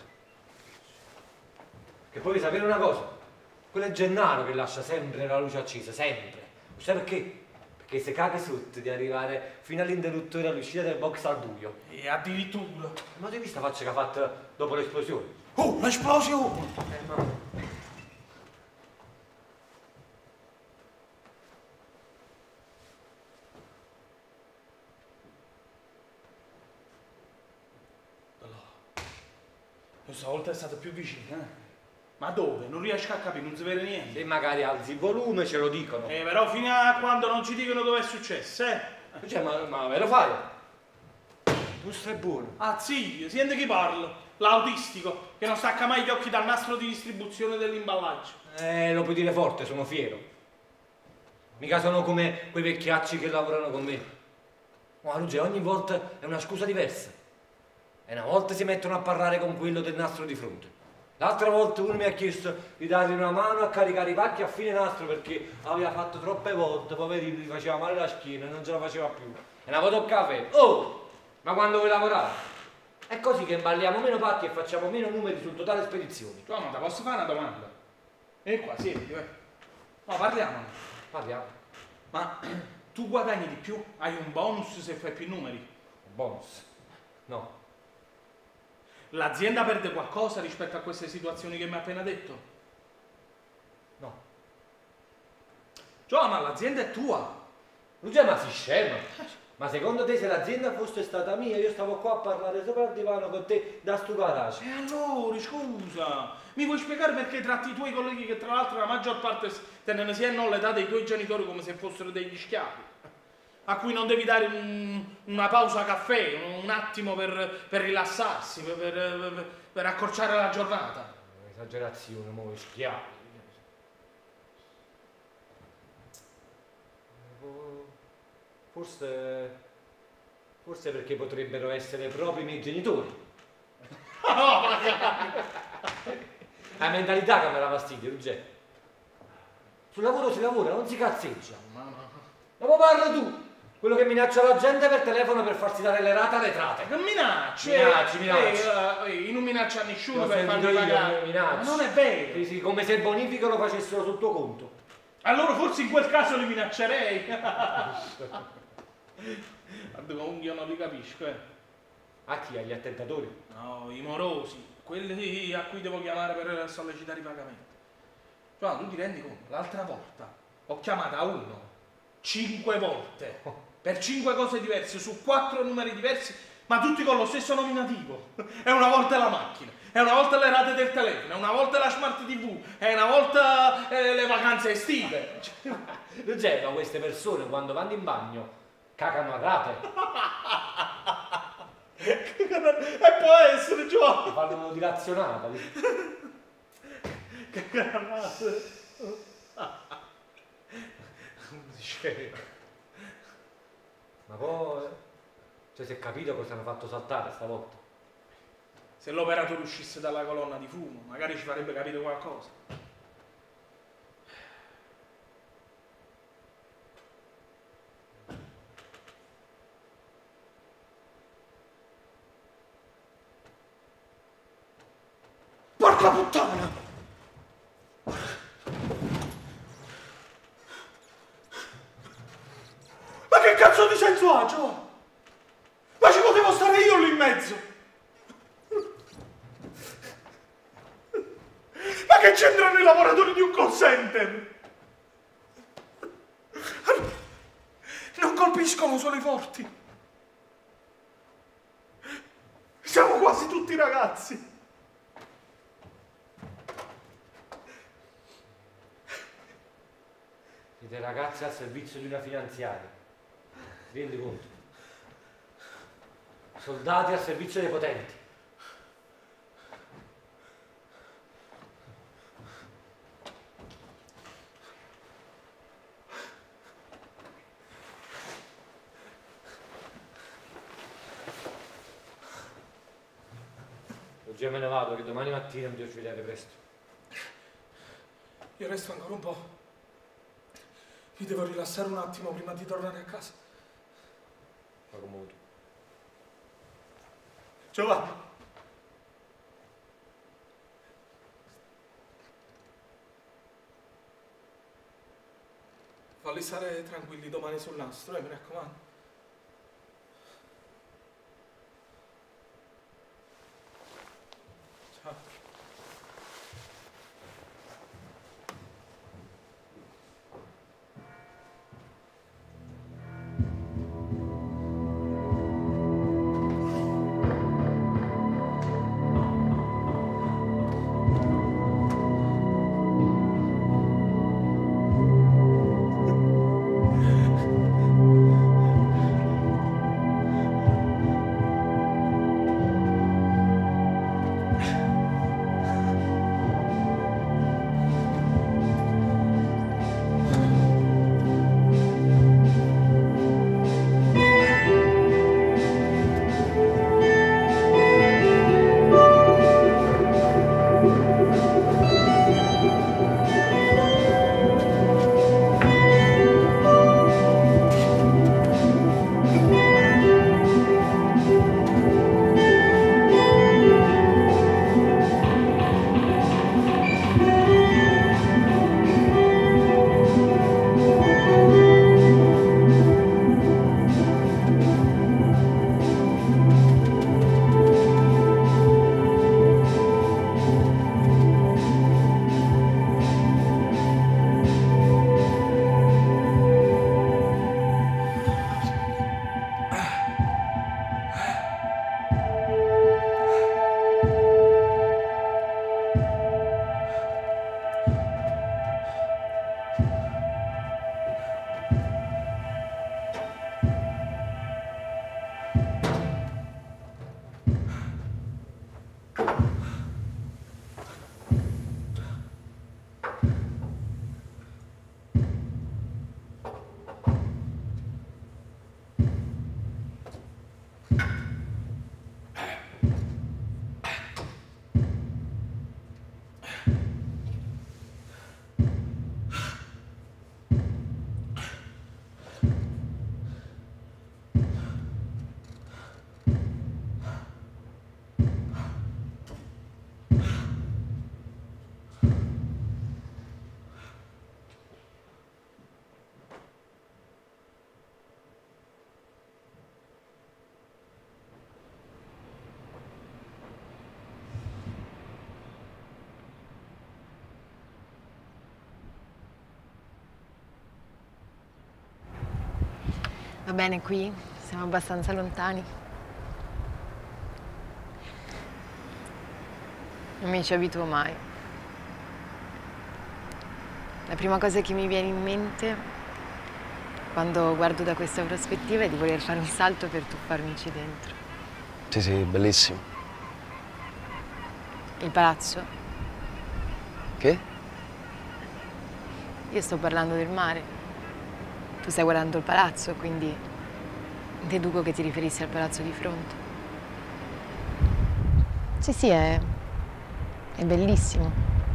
Che poi sapere una cosa, quello è Gennaro che lascia sempre la luce accesa, sempre. Sai perché? Perché se caga sotto di arrivare fino all'interruttore all'uscita del box al buio. E addirittura. Ma tu hai visto la faccia che ha fatto dopo l'esplosione? Oh, l'esplosione! Ma... Questa volta è stata più vicina, Ma dove? Non riesco a capire, non si vede niente. Se magari alzi il volume ce lo dicono. Però fino a quando non ci dicono dove è successo, Cioè, ma ve lo fai? Questo è buono. Ah, zio, senti chi parla? L'autistico, che non stacca mai gli occhi dal nastro di distribuzione dell'imballaggio. Lo puoi dire forte, sono fiero. Mica sono come quei vecchiacci che lavorano con me. Ma Ruggero, ogni volta è una scusa diversa. E una volta si mettono a parlare con quello del nastro di fronte. L'altra volta uno mi ha chiesto di dargli una mano a caricare i pacchi a fine nastro perché aveva fatto troppe volte, poverino, gli faceva male la schiena e non ce la faceva più. E una volta caffè. Oh! Ma quando vuoi lavorare? È così che balliamo meno pacchi e facciamo meno numeri sul totale spedizioni. Cioè, ma ti posso fare una domanda? E qua, siedi, No, parliamo. Parliamo. Ma tu guadagni di più? Hai un bonus se fai più numeri? Bonus? No. L'azienda perde qualcosa rispetto a queste situazioni che mi hai appena detto? No. Cioè, ma l'azienda è tua. Ruggero, ma si scema? Ma secondo te se l'azienda fosse stata mia, io stavo qua a parlare sopra il divano con te da stu garage? E allora, scusa, mi vuoi spiegare perché tratti i tuoi colleghi, che tra l'altro la maggior parte tengono sia l'età dei tuoi genitori, come se fossero degli schiavi, a cui non devi dare una pausa caffè, un attimo per rilassarsi, per accorciare la giornata? Esagerazione, mo' schiavi. Forse perché potrebbero essere proprio i miei genitori. Oh, magari! La mentalità che mi dà fastidio, Ruggero. Sul lavoro si lavora, non si cazzeggia. Ma poi parla tu, quello che minaccia la gente per telefono per farsi dare le rate arretrate. Che minacci? Minacci. Io non minaccio a nessuno Lo per farmi sento io, pagare. minacci. Ma non è vero. Sì, sì, come se il bonifico lo facessero sul tuo conto. Allora forse in quel caso li minaccerei. Guarda, comunque io non li capisco, A chi? Agli attentatori? No, i morosi, quelli a cui devo chiamare per sollecitare i pagamenti. Cioè, tu ti rendi conto? L'altra volta ho chiamato a uno 5 volte per 5 cose diverse su 4 numeri diversi, ma tutti con lo stesso nominativo. E una volta la macchina, e una volta le rate del telefono, e una volta la smart TV, e una volta le vacanze estive. Ruggero, queste persone quando vanno in bagno cagano a rate. E può essere, Giovanni. Fanno dilazionata. Cagano a rate. Ma poi... Cioè, si è capito cosa hanno fatto saltare stavolta? Se l'operatore uscisse dalla colonna di fumo, magari ci farebbe capire qualcosa. Porca puttana! Ma che cazzo di senso ha, Gio? Ma ci potevo stare io lì in mezzo! Ma che c'entrano i lavoratori di un call center? Non colpiscono solo i forti. Siamo quasi tutti ragazzi. Siete ragazzi al servizio di una finanziaria. Ti rendi conto? Soldati al servizio dei potenti. Oggi me ne vado, che domani mattina mi devo svegliare presto. Io resto ancora un po'. Mi devo rilassare un attimo prima di tornare a casa. Ma come tu. Giovanni. Falli stare tranquilli domani sul nastro, mi raccomando. Ciao. Va bene qui? Siamo abbastanza lontani. Non mi ci abituo mai. La prima cosa che mi viene in mente quando guardo da questa prospettiva è di voler fare un salto per tuffarmici dentro. Sì, sì, bellissimo. Il palazzo? Che? Io sto parlando del mare. Tu stai guardando il palazzo, quindi deduco che ti riferissi al palazzo di fronte. Sì, sì, è bellissimo.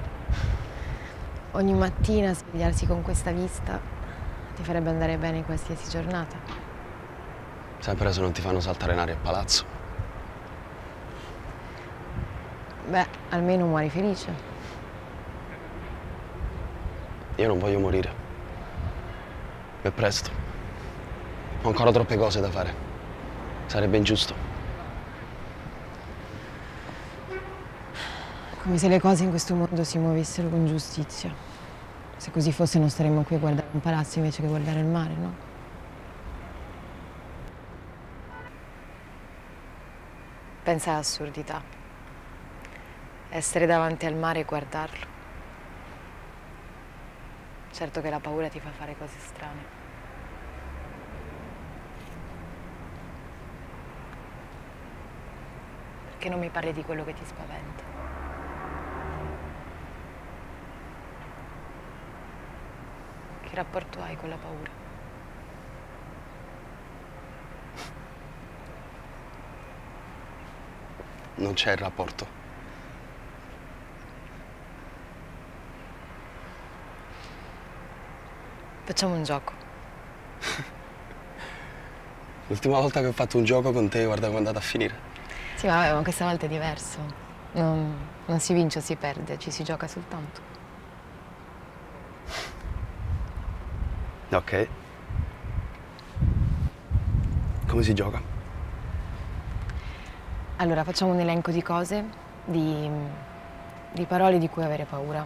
Ogni mattina svegliarsi con questa vista ti farebbe andare bene in qualsiasi giornata. Sempre se non ti fanno saltare in aria il palazzo. Beh, almeno muori felice. Io non voglio morire. È presto. Ho ancora troppe cose da fare. Sarebbe ingiusto. Come se le cose in questo mondo si muovessero con giustizia. Se così fosse non staremmo qui a guardare un palazzo invece che guardare il mare, no? Pensa all'assurdità. Essere davanti al mare e guardarlo. Certo che la paura ti fa fare cose strane. Perché non mi parli di quello che ti spaventa? Che rapporto hai con la paura? Non c'è il rapporto. Facciamo un gioco. L'ultima volta che ho fatto un gioco con te, guarda come è andata a finire. Sì, vabbè, ma questa volta è diverso. Non si vince o si perde, ci si gioca soltanto. Ok. Come si gioca? Allora, facciamo un elenco di cose, di parole di cui avere paura.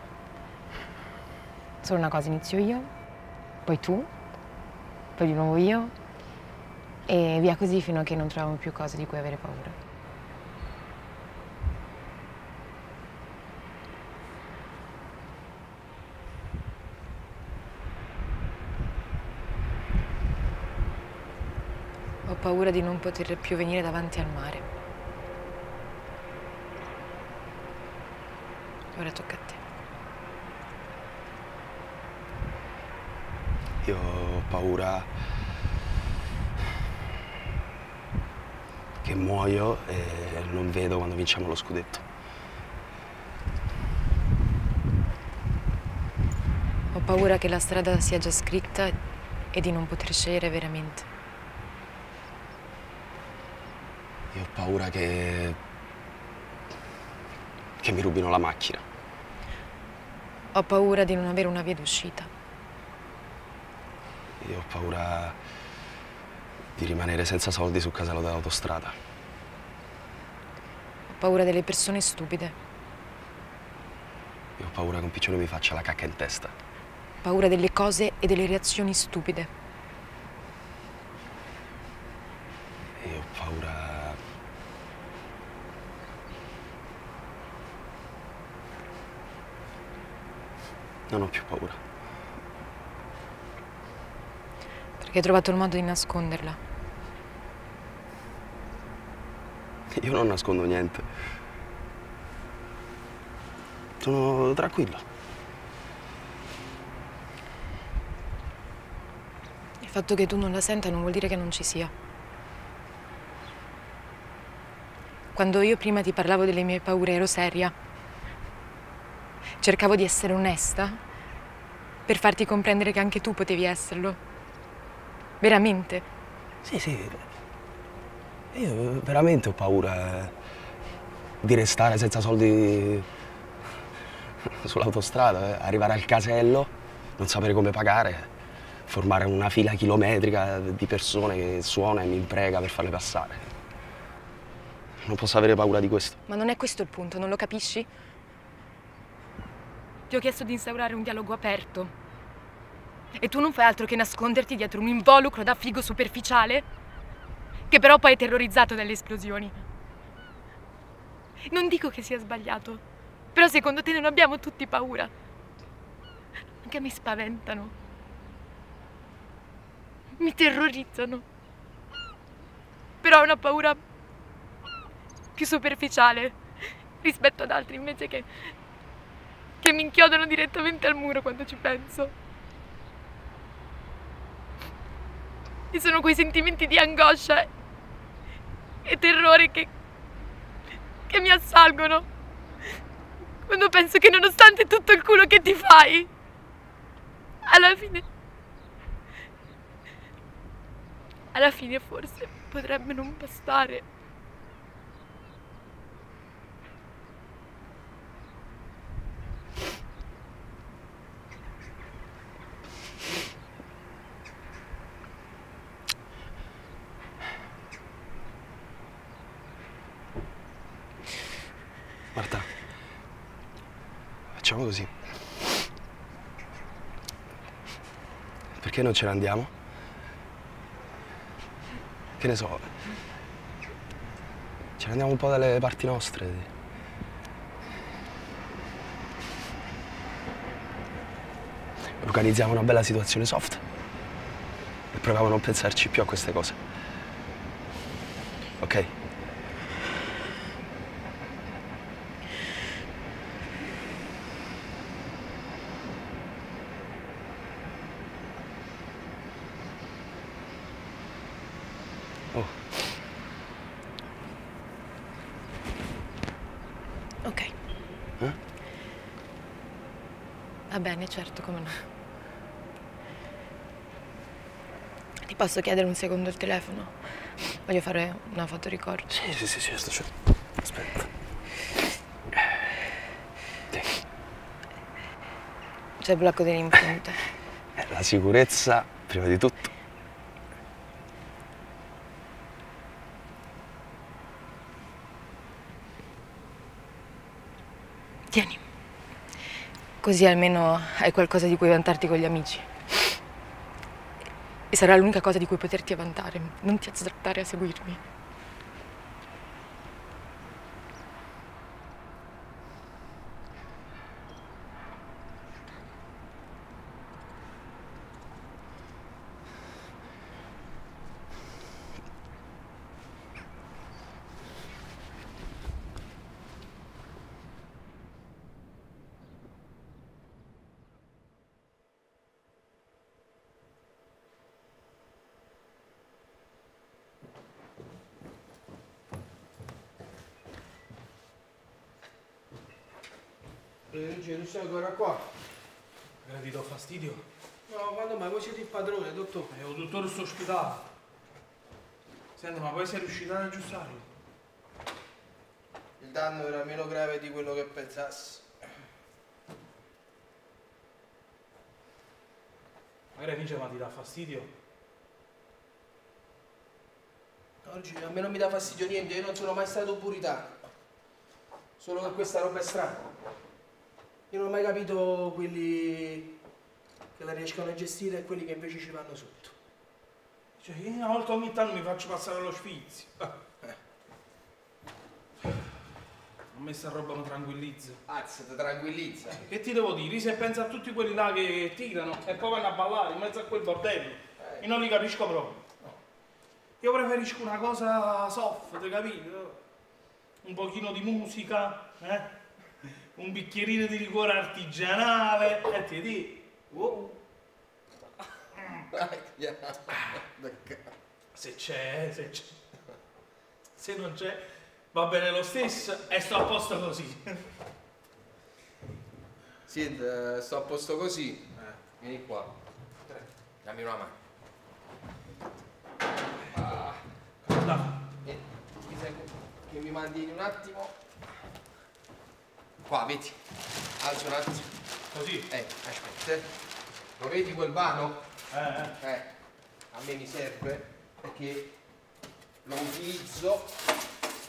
Solo una cosa, inizio io, poi tu, poi di nuovo io, e via così fino a che non troviamo più cose di cui avere paura. Ho paura di non poter più venire davanti al mare. Ora tocca a te. Io ho paura che muoio e non vedo quando vinciamo lo scudetto. Ho paura che la strada sia già scritta e di non poter scegliere veramente. Io ho paura che mi rubino la macchina. Ho paura di non avere una via d'uscita. Io ho paura di rimanere senza soldi sul casello dell'autostrada. Ho paura delle persone stupide. Io ho paura che un piccione mi faccia la cacca in testa. Ho paura delle cose e delle reazioni stupide. Io ho paura... Non ho più paura. Perché hai trovato il modo di nasconderla. Io non nascondo niente. Sono tranquillo. Il fatto che tu non la senta non vuol dire che non ci sia. Quando io prima ti parlavo delle mie paure ero seria. Cercavo di essere onesta per farti comprendere che anche tu potevi esserlo. Veramente. Sì, sì. Io veramente ho paura di restare senza soldi sull'autostrada, arrivare al casello, non sapere come pagare, formare una fila chilometrica di persone che suona e mi imprega per farle passare. Non posso avere paura di questo. Ma non è questo il punto, non lo capisci? Ti ho chiesto di instaurare un dialogo aperto. E tu non fai altro che nasconderti dietro un involucro da figo superficiale, che però poi è terrorizzato dalle esplosioni. Non dico che sia sbagliato, però secondo te non abbiamo tutti paura? Anche a me spaventano. Mi terrorizzano. Però è una paura più superficiale rispetto ad altri invece che mi inchiodano direttamente al muro quando ci penso. E sono quei sentimenti di angoscia e terrore che mi assalgono quando penso che nonostante tutto il culo che ti fai, alla fine forse potrebbe non bastare. Marta, facciamo così. Perché non ce ne andiamo? Che ne so, ce ne andiamo un po' dalle parti nostre. Organizziamo una bella situazione soft e proviamo a non pensarci più a queste cose. Ok? Oh. Ok. Va bene, certo, come no. Ti posso chiedere un secondo il telefono? Voglio fare una fotoricordo. Sì, sto aspetta. C'è il blocco delle impunte. La sicurezza, prima di tutto. Tieni. Così almeno hai qualcosa di cui vantarti con gli amici. E sarà l'unica cosa di cui poterti vantare. Non ti azzardare a seguirmi. Luigi, non sei ancora qua? Ti do fastidio? No, quando mai? Voi siete il padrone, dottore. Il dottore sto ospedale. Senti, ma poi sei riuscito ad aggiustarlo? Il danno era meno grave di quello che pensassi. Magari Vince, ma ti dà fastidio? Oggi a me non mi dà fastidio niente, io non sono mai stato puritano. Solo che questa roba è strana. Io non ho mai capito quelli che la riescono a gestire e quelli che invece ci vanno sotto. Cioè, io una volta ogni tanto mi faccio passare lo sfizio. A me sta roba mi tranquillizza. Azza, ti tranquillizza. Che ti devo dire? Se pensa a tutti quelli là che tirano e poi vanno a ballare in mezzo a quel bordello, io non li capisco proprio. Io preferisco una cosa soft, capito? Un pochino di musica, un bicchierino di liquore artigianale e ti dico. Oh. Se c'è. Se non c'è, va bene lo stesso e sto a posto così. Sid, sto a posto così. Vieni qua. Dammi una mano. Che mi mandi un attimo. Qua, vedi. Alzo un attimo. Così? Aspetta. Lo vedi quel vano? A me mi serve perché lo utilizzo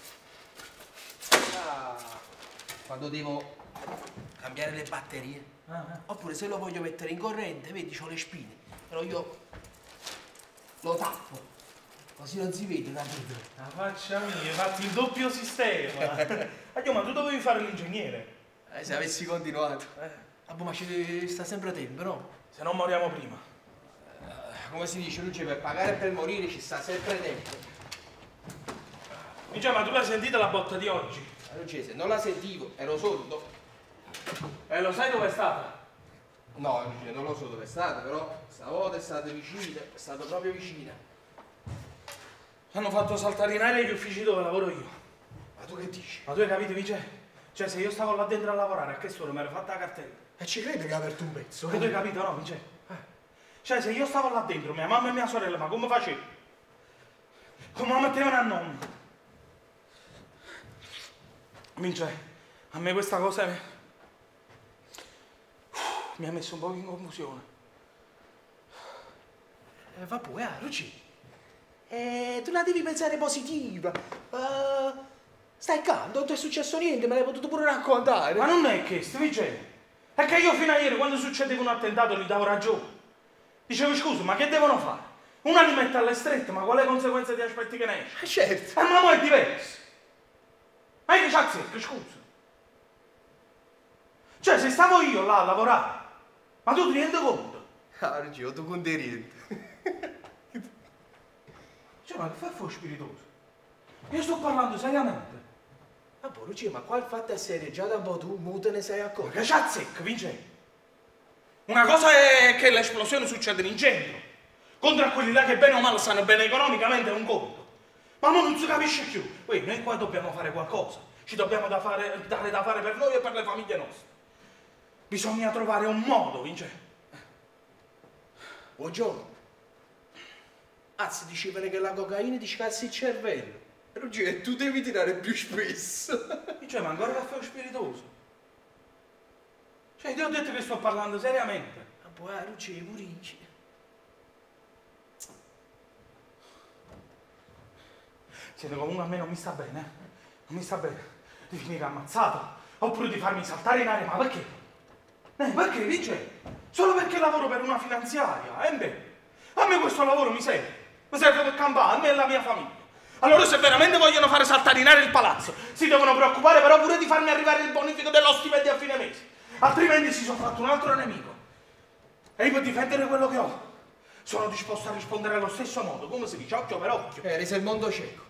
quando devo cambiare le batterie. Oppure se lo voglio mettere in corrente, vedi, c'ho le spine. Però io lo tappo. Così non si vede da dentro. La faccia mia, hai fatto il doppio sistema. Ma tu dovevi fare l'ingegnere. Se avessi continuato. Ma ci sta sempre tempo, no? Se non moriamo prima. Come si dice, Luce, per pagare e per morire ci sta sempre tempo. Dice, ma tu l'hai sentita la botta di oggi? Luce, se non la sentivo, ero sordo. Lo sai dove è stata? No, Luce, non lo so dove è stata, però stavolta è stata vicina, è stata proprio vicina. Hanno fatto saltare in aria gli uffici dove lavoro io. Ma tu che dici? Ma tu hai capito, Vice? Cioè, se io stavo là dentro a lavorare, a che solo mi ero fatta la cartella? E ci crede che ha aperto un pezzo? Ma tu hai capito, no, Vice? Cioè, se io stavo là dentro, mia mamma e mia sorella, ma come facevo? Come la mettevano a nonno? Vince, a me questa cosa mi ha messo un po' in confusione. Vabbè, Luci. Tu la devi pensare positiva. Stai calmo, non ti è successo niente, me l'hai potuto pure raccontare. Ma non è questo, Vince. È che io fino a ieri, quando succedeva un attentato, gli davo ragione. Dicevo, scusa, ma che devono fare? Una li mette alle strette, ma quale conseguenza ti aspetti che ne esce? Certo. Ma mo è diverso. Ma che c'ha zecco, scusa? Cioè, se stavo io là a lavorare, ma tu ti rendi conto? Luci, tu con te rientri. Cioè, ma che fai spiritoso? Io sto parlando seriamente. Luci, ma qua il fatto è serio, già da un po' tu mo te ne sei accorto. Che c'ha zecco, Vincenzo? Una cosa è che l'esplosione succede in centro, contro a quelli là che bene o male stanno bene economicamente è un conto. Ma non si capisce più. Poi noi qua dobbiamo fare qualcosa, ci dobbiamo dare da fare per noi e per le famiglie nostre. Bisogna trovare un modo, Vincenzo. Buongiorno. Anzi, dicevano che la cocaina ti scalza il cervello. Ruggero, tu devi tirare più spesso. Cioè, ma ancora caffè spiritoso? Cioè, ti ho detto che sto parlando seriamente. Ma poi, Ruggero, purici. Siete comunque a me non mi sta bene, Non mi sta bene. Di finire ammazzato, oppure di farmi saltare in aria, ma perché? Perché, Vincenzo? Solo perché lavoro per una finanziaria, beh. A me questo lavoro mi serve per campare, a me e la mia famiglia. Allora se veramente vogliono fare saltare in aria il palazzo, si devono preoccupare però pure di farmi arrivare il bonifico dello stipendio a fine mese. Altrimenti si sono fatto un altro nemico. E io per difendere quello che ho, sono disposto a rispondere allo stesso modo, come si dice, occhio per occhio. Resa il mondo cieco.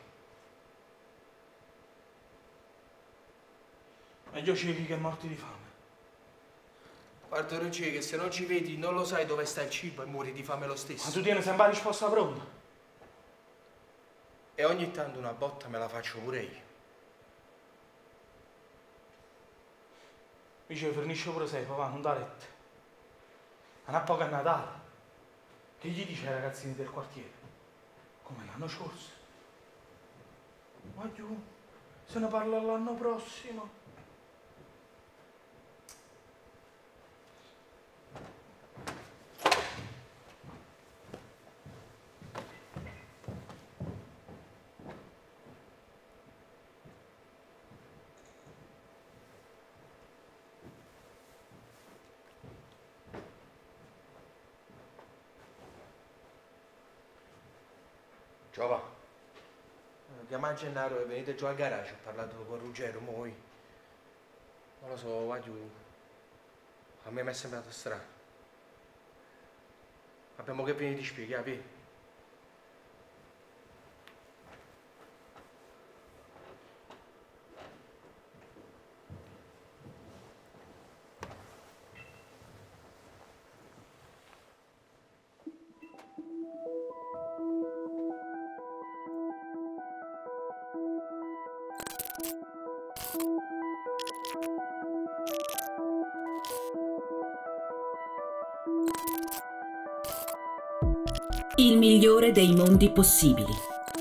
Meglio ciechi che morti di fame. Guarda, Ruggero, che se non ci vedi non lo sai dove sta il cibo e muori di fame lo stesso. Ma tu tieni sempre la risposta pronta. E ogni tanto una botta me la faccio pure io. Dice, fornisce pure sei, papà, non da retta. Non a poco a Natale. Che gli dice ai ragazzini del quartiere? Come l'anno scorso. Ma giù, se ne parla l'anno prossimo. Giova, chiama a Gennaro e venite giù al garage, ho parlato con Ruggero, moi. Non lo so, va giù. A me mi è sembrato strano. Abbiamo che vieni ti spieghi, capi? Il migliore dei mondi possibili.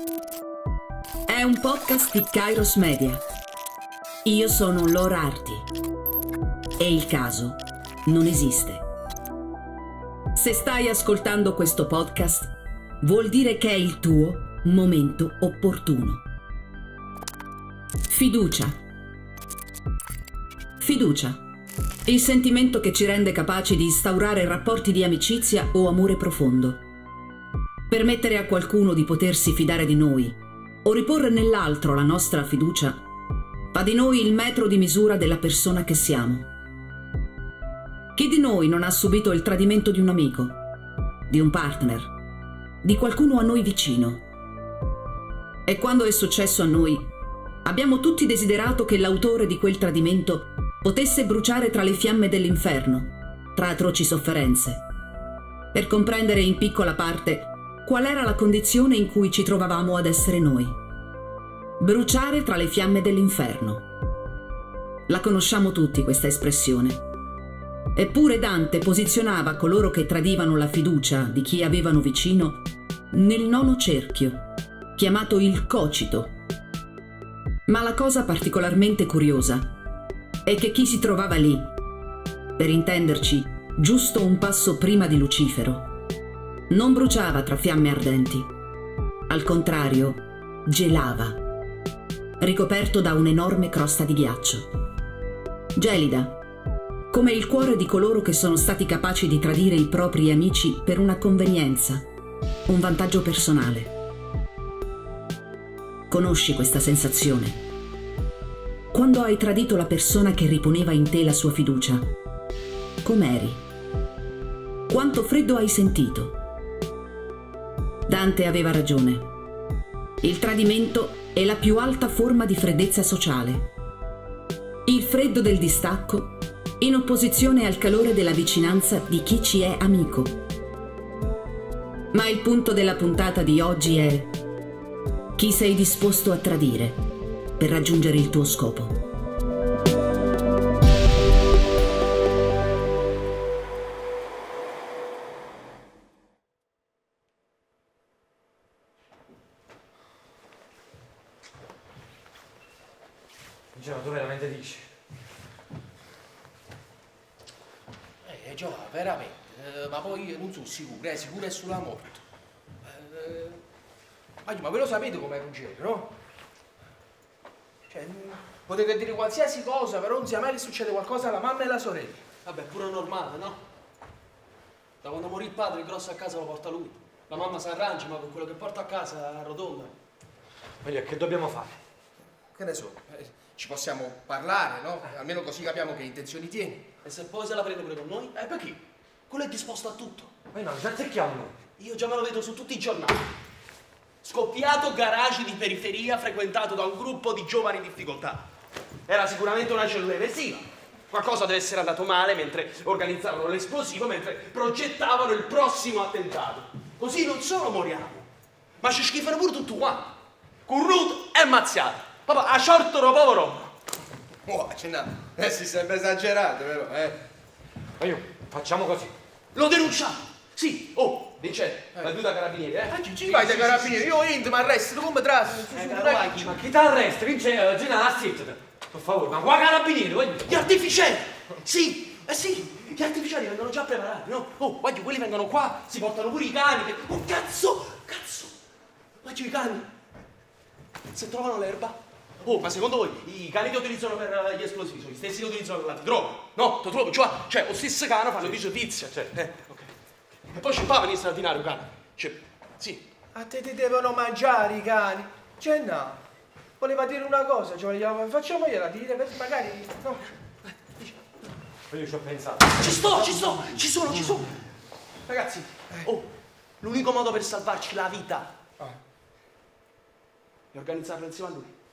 È un podcast di Kairos Media. Io sono Laura Arti. E il caso non esiste. Se stai ascoltando questo podcast, vuol dire che è il tuo momento opportuno. Fiducia. Fiducia. Il sentimento che ci rende capaci di instaurare rapporti di amicizia o amore profondo. Permettere a qualcuno di potersi fidare di noi o riporre nell'altro la nostra fiducia fa di noi il metro di misura della persona che siamo. Chi di noi non ha subito il tradimento di un amico, di un partner, di qualcuno a noi vicino? E quando è successo a noi, abbiamo tutti desiderato che l'autore di quel tradimento potesse bruciare tra le fiamme dell'inferno, tra atroci sofferenze, per comprendere in piccola parte qual era la condizione in cui ci trovavamo ad essere noi. Bruciare tra le fiamme dell'inferno. La conosciamo tutti questa espressione. Eppure Dante posizionava coloro che tradivano la fiducia di chi avevano vicino nel nono cerchio, chiamato il cocito. Ma la cosa particolarmente curiosa è che chi si trovava lì, per intenderci giusto un passo prima di Lucifero, non bruciava tra fiamme ardenti. Al contrario, gelava, ricoperto da un'enorme crosta di ghiaccio. Gelida, come il cuore di coloro che sono stati capaci di tradire i propri amici per una convenienza, un vantaggio personale. Conosci questa sensazione? Quando hai tradito la persona che riponeva in te la sua fiducia, com'eri? Quanto freddo hai sentito? Dante aveva ragione. Il tradimento è la più alta forma di freddezza sociale. Il freddo del distacco in opposizione al calore della vicinanza di chi ci è amico. Ma il punto della puntata di oggi è: chi sei disposto a tradire per raggiungere il tuo scopo? Già, tu veramente dici? Già, veramente. Ma poi io non sono sicuro, sicuro è sulla morte. Ma voi lo sapete com'è Ruggero, no? Cioè, potete dire qualsiasi cosa, però non sia mai che succede qualcosa alla mamma e alla sorella. Vabbè, pure normale, no? Da quando morì il padre, il grosso a casa lo porta lui. La mamma si arrangia, ma con quello che porta a casa arrotonda. Voglio, che dobbiamo fare? Che ne so, ci possiamo parlare, no? Almeno così capiamo che intenzioni tieni. E se poi se la prende pure con noi? Perché? Quello è disposto a tutto. Ma no, ci azzecchiamo noi. Io già me lo vedo su tutti i giornali. Scoppiato garage di periferia frequentato da un gruppo di giovani in difficoltà. Era sicuramente una cellula eversiva. Qualcosa deve essere andato male mentre organizzavano l'esplosivo, mentre progettavano il prossimo attentato. Così non solo moriamo, ma ci schifano pure tutti quanti. Curruto e mazziato. Papà, a shortero povero. Oh, si sembra esagerato, vero? Ma io, facciamo così. Lo denunciamo. Sì, oh, Vincenzo, vai tu da carabinieri, Ci vai da carabinieri, io entro, ma arresto, tu come trassi? Ma chi ti arresta? Vincenzo, Gina, zitta. Per favore, ma qua carabinieri, voglio. Gli artificieri! Sì, sì, gli artificieri vengono già preparati, no? Oh, guarda, quelli vengono qua, si portano pure i cani. Oh, cazzo! Guarda i cani. Se trovano l'erba. Oh, ma secondo voi i cani che utilizzano per gli esplosivi sono gli stessi che utilizzano per l'antidroga? No, te lo trovo, cioè, lo stesso cane fanno di giustizia, cioè, ok. E poi ci fa venire straordinario il cane. Cioè, sì. A te ti devono mangiare i cani. Cioè no. Voleva dire una cosa, cioè facciamogliela dire, magari. No. Io ci ho pensato. Ci sono. Ragazzi, oh, l'unico modo per salvarci la vita è organizzarlo insieme a lui.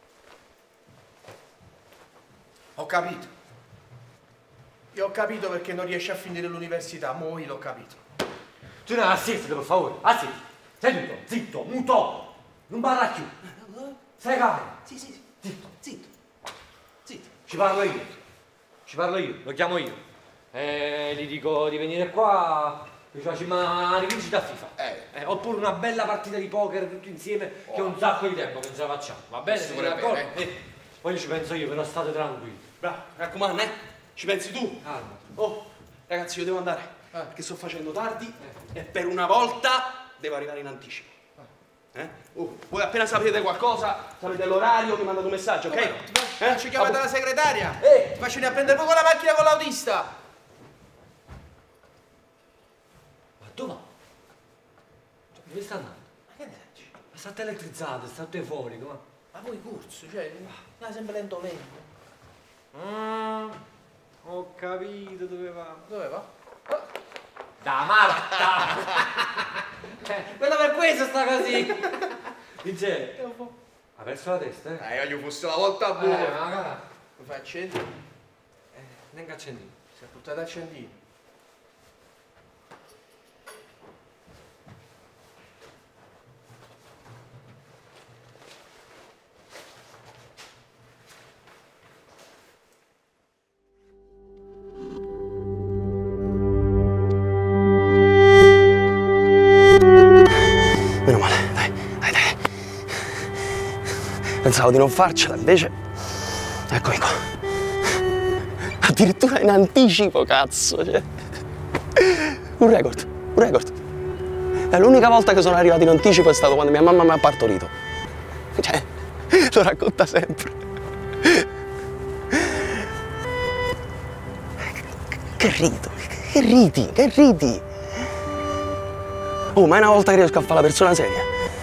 Ho capito. Io ho capito perché non riesci a finire l'università, mo' io l'ho capito. Tu non assistete, per favore. Assistete. Seduto, zitto, muto. Non parla più. Stai calmo. Sì. Zitto. Ci parlo io. Lo chiamo io. Gli dico di venire qua. Mi faccio una rivincita a FIFA. Oppure una bella partita di poker tutti insieme, che è un sacco di tempo che non ce la facciamo. Va bene? Siete d'accordo? Poi ci penso io, però state tranquilli. Bravo, mi raccomando, ci pensi tu? Oh, ragazzi, io devo andare, perché sto facendo tardi e per una volta devo arrivare in anticipo. Voi appena sapete qualcosa, sapete l'orario, mi mandate un messaggio, ok? Ti faccio chiamare dalla segretaria. Ti faccio venire a prendere poco la macchina con l'autista. Ma dove? Dove sta andando? Ma che ne sai? Ma state elettrizzate, state euforico, Ma poi corso, cioè, va sempre lento. Ho capito dove va. Dove va? Da Marta! Quello per questo sta così! Dice, ha perso la testa, eh? Io fosse una volta buona. Magari. Mi fai accendere? Neanche accendino. Si è portato accendino. Meno male, dai. Pensavo di non farcela, invece... Eccomi qua. Addirittura in anticipo, cazzo, cioè. Un record. E l'unica volta che sono arrivato in anticipo è stato quando mia mamma mi ha partorito. Cioè, lo racconta sempre. Che ridi? Oh, ma è una volta che riesco a fare la persona seria.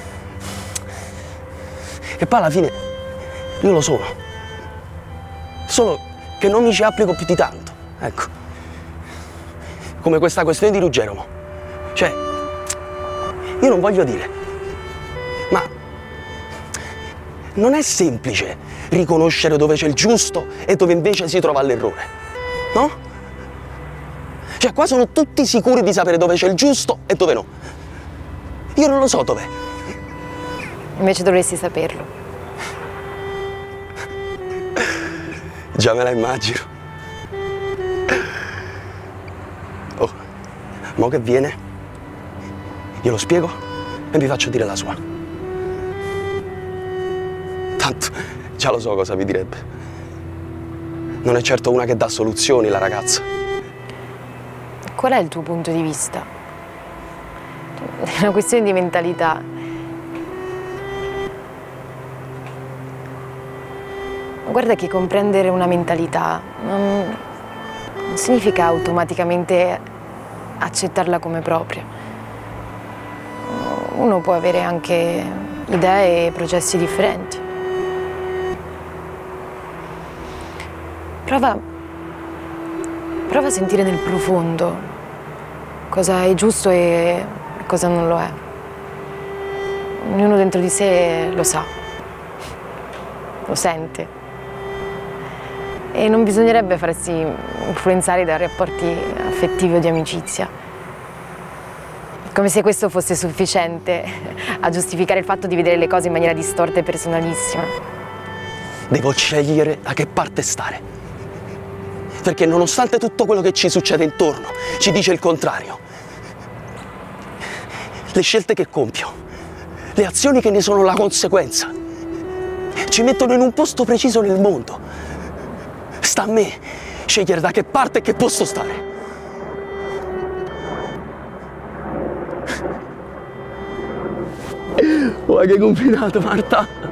E poi alla fine io lo sono. Solo che non mi ci applico più di tanto. Ecco. Come questa questione di Ruggero. Cioè, io non voglio dire, ma non è semplice riconoscere dove c'è il giusto e dove invece si trova l'errore, no? Cioè, qua sono tutti sicuri di sapere dove c'è il giusto e dove no. Io non lo so dov'è. Invece dovresti saperlo. Già me la immagino. Oh, mo che viene, glielo spiego e mi faccio dire la sua. Tanto, già lo so cosa vi direbbe. Non è certo una che dà soluzioni, la ragazza. Qual è il tuo punto di vista? È una questione di mentalità. Guarda che comprendere una mentalità non significa automaticamente accettarla come propria. Uno può avere anche idee e processi differenti. Prova a sentire nel profondo cosa è giusto e cosa non lo è. Ognuno dentro di sé lo sa, lo sente. E non bisognerebbe farsi influenzare da rapporti affettivi o di amicizia. Come se questo fosse sufficiente a giustificare il fatto di vedere le cose in maniera distorta e personalissima. Devo scegliere da che parte stare. Perché nonostante tutto quello che ci succede intorno, ci dice il contrario. Le scelte che compio, le azioni che ne sono la conseguenza, ci mettono in un posto preciso nel mondo. Sta a me scegliere da che parte e che posto stare. Oh, che combinato, Marta!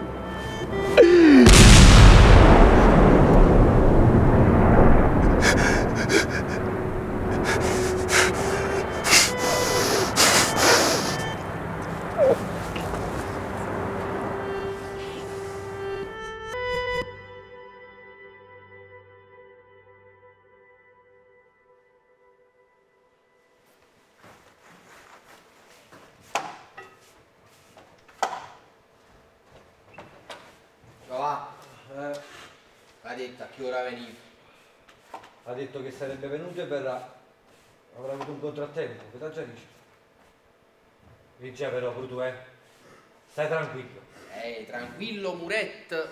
Ha detto a che ora veniva? Ha detto che sarebbe venuto e verrà. Avrà avuto un contrattempo, cosa già dice? Dice però pure tu, stai tranquillo. Tranquillo, Muret.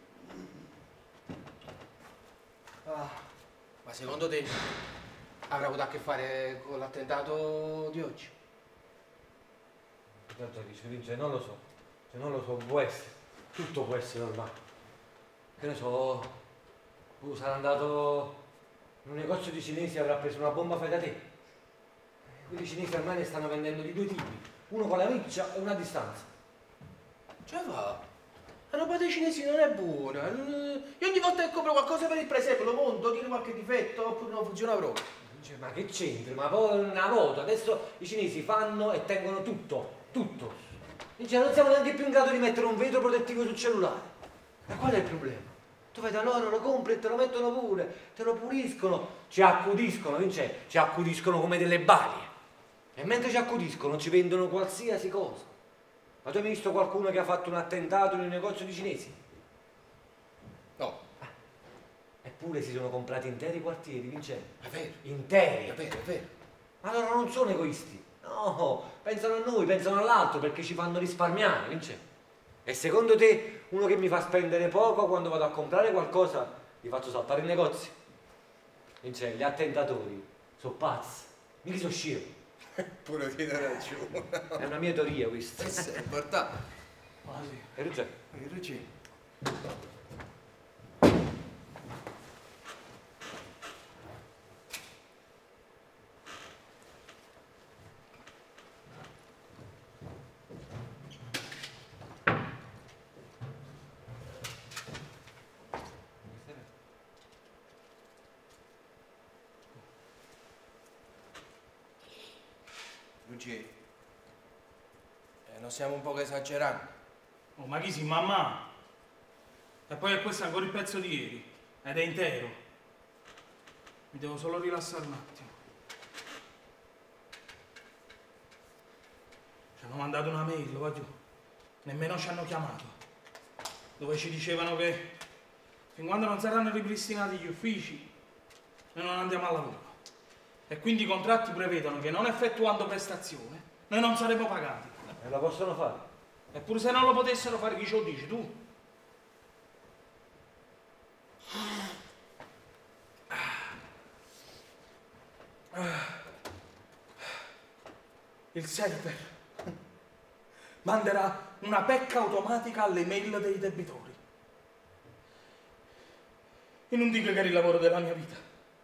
Ma secondo te avrà avuto a che fare con l'attentato di oggi? Cosa già dice? Vince, non lo so. Se non lo so, può essere. Tutto può essere ormai. Che ne so, sarà andato in un negozio di cinesi e avrà preso una bomba fai da te. Quelli cinesi ormai ne stanno vendendo di due tipi, uno con la miccia e uno a distanza. Ce va? La roba dei cinesi non è buona. Io ogni volta che compro qualcosa per il presepe lo monto, tiene qualche difetto oppure non funziona proprio. Ma che c'entra? Ma poi una volta, adesso i cinesi fanno e tengono tutto. Dice, non siamo neanche più in grado di mettere un vetro protettivo sul cellulare. Ma qual è il problema? Tu vai da loro, lo compri e te lo mettono pure, te lo puliscono, ci accudiscono, Vincenzo, ci accudiscono come delle balie. E mentre ci accudiscono ci vendono qualsiasi cosa. Ma tu hai visto qualcuno che ha fatto un attentato in un negozio di cinesi? No. Eppure si sono comprati interi quartieri, Vincenzo. È vero. Interi. È vero. Ma loro non sono egoisti. No, pensano a noi, pensano all'altro perché ci fanno risparmiare, Vincenzo. E secondo te uno che mi fa spendere poco quando vado a comprare qualcosa gli faccio saltare il negozio? Vincenzo, gli attentatori sono pazzi, mica sono scemi. Pure tiene ragione. È una mia teoria questa. È importante. Ah, sì. E Ruggero? Ruggero. Ruggero. Non stiamo un po' esagerando. Oh, ma chi si, mamma? E poi è questo ancora il pezzo di ieri. Ed è intero. Mi devo solo rilassare un attimo. Ci hanno mandato una mail, voglio. Nemmeno ci hanno chiamato. Dove ci dicevano che fin quando non saranno ripristinati gli uffici, noi non andiamo al lavoro. E quindi i contratti prevedono che non effettuando prestazione, noi non saremo pagati. E la possono fare? Eppure se non lo potessero fare, chi ce lo dici tu? Il server manderà una pecca automatica alle mail dei debitori. E non dico che era il lavoro della mia vita,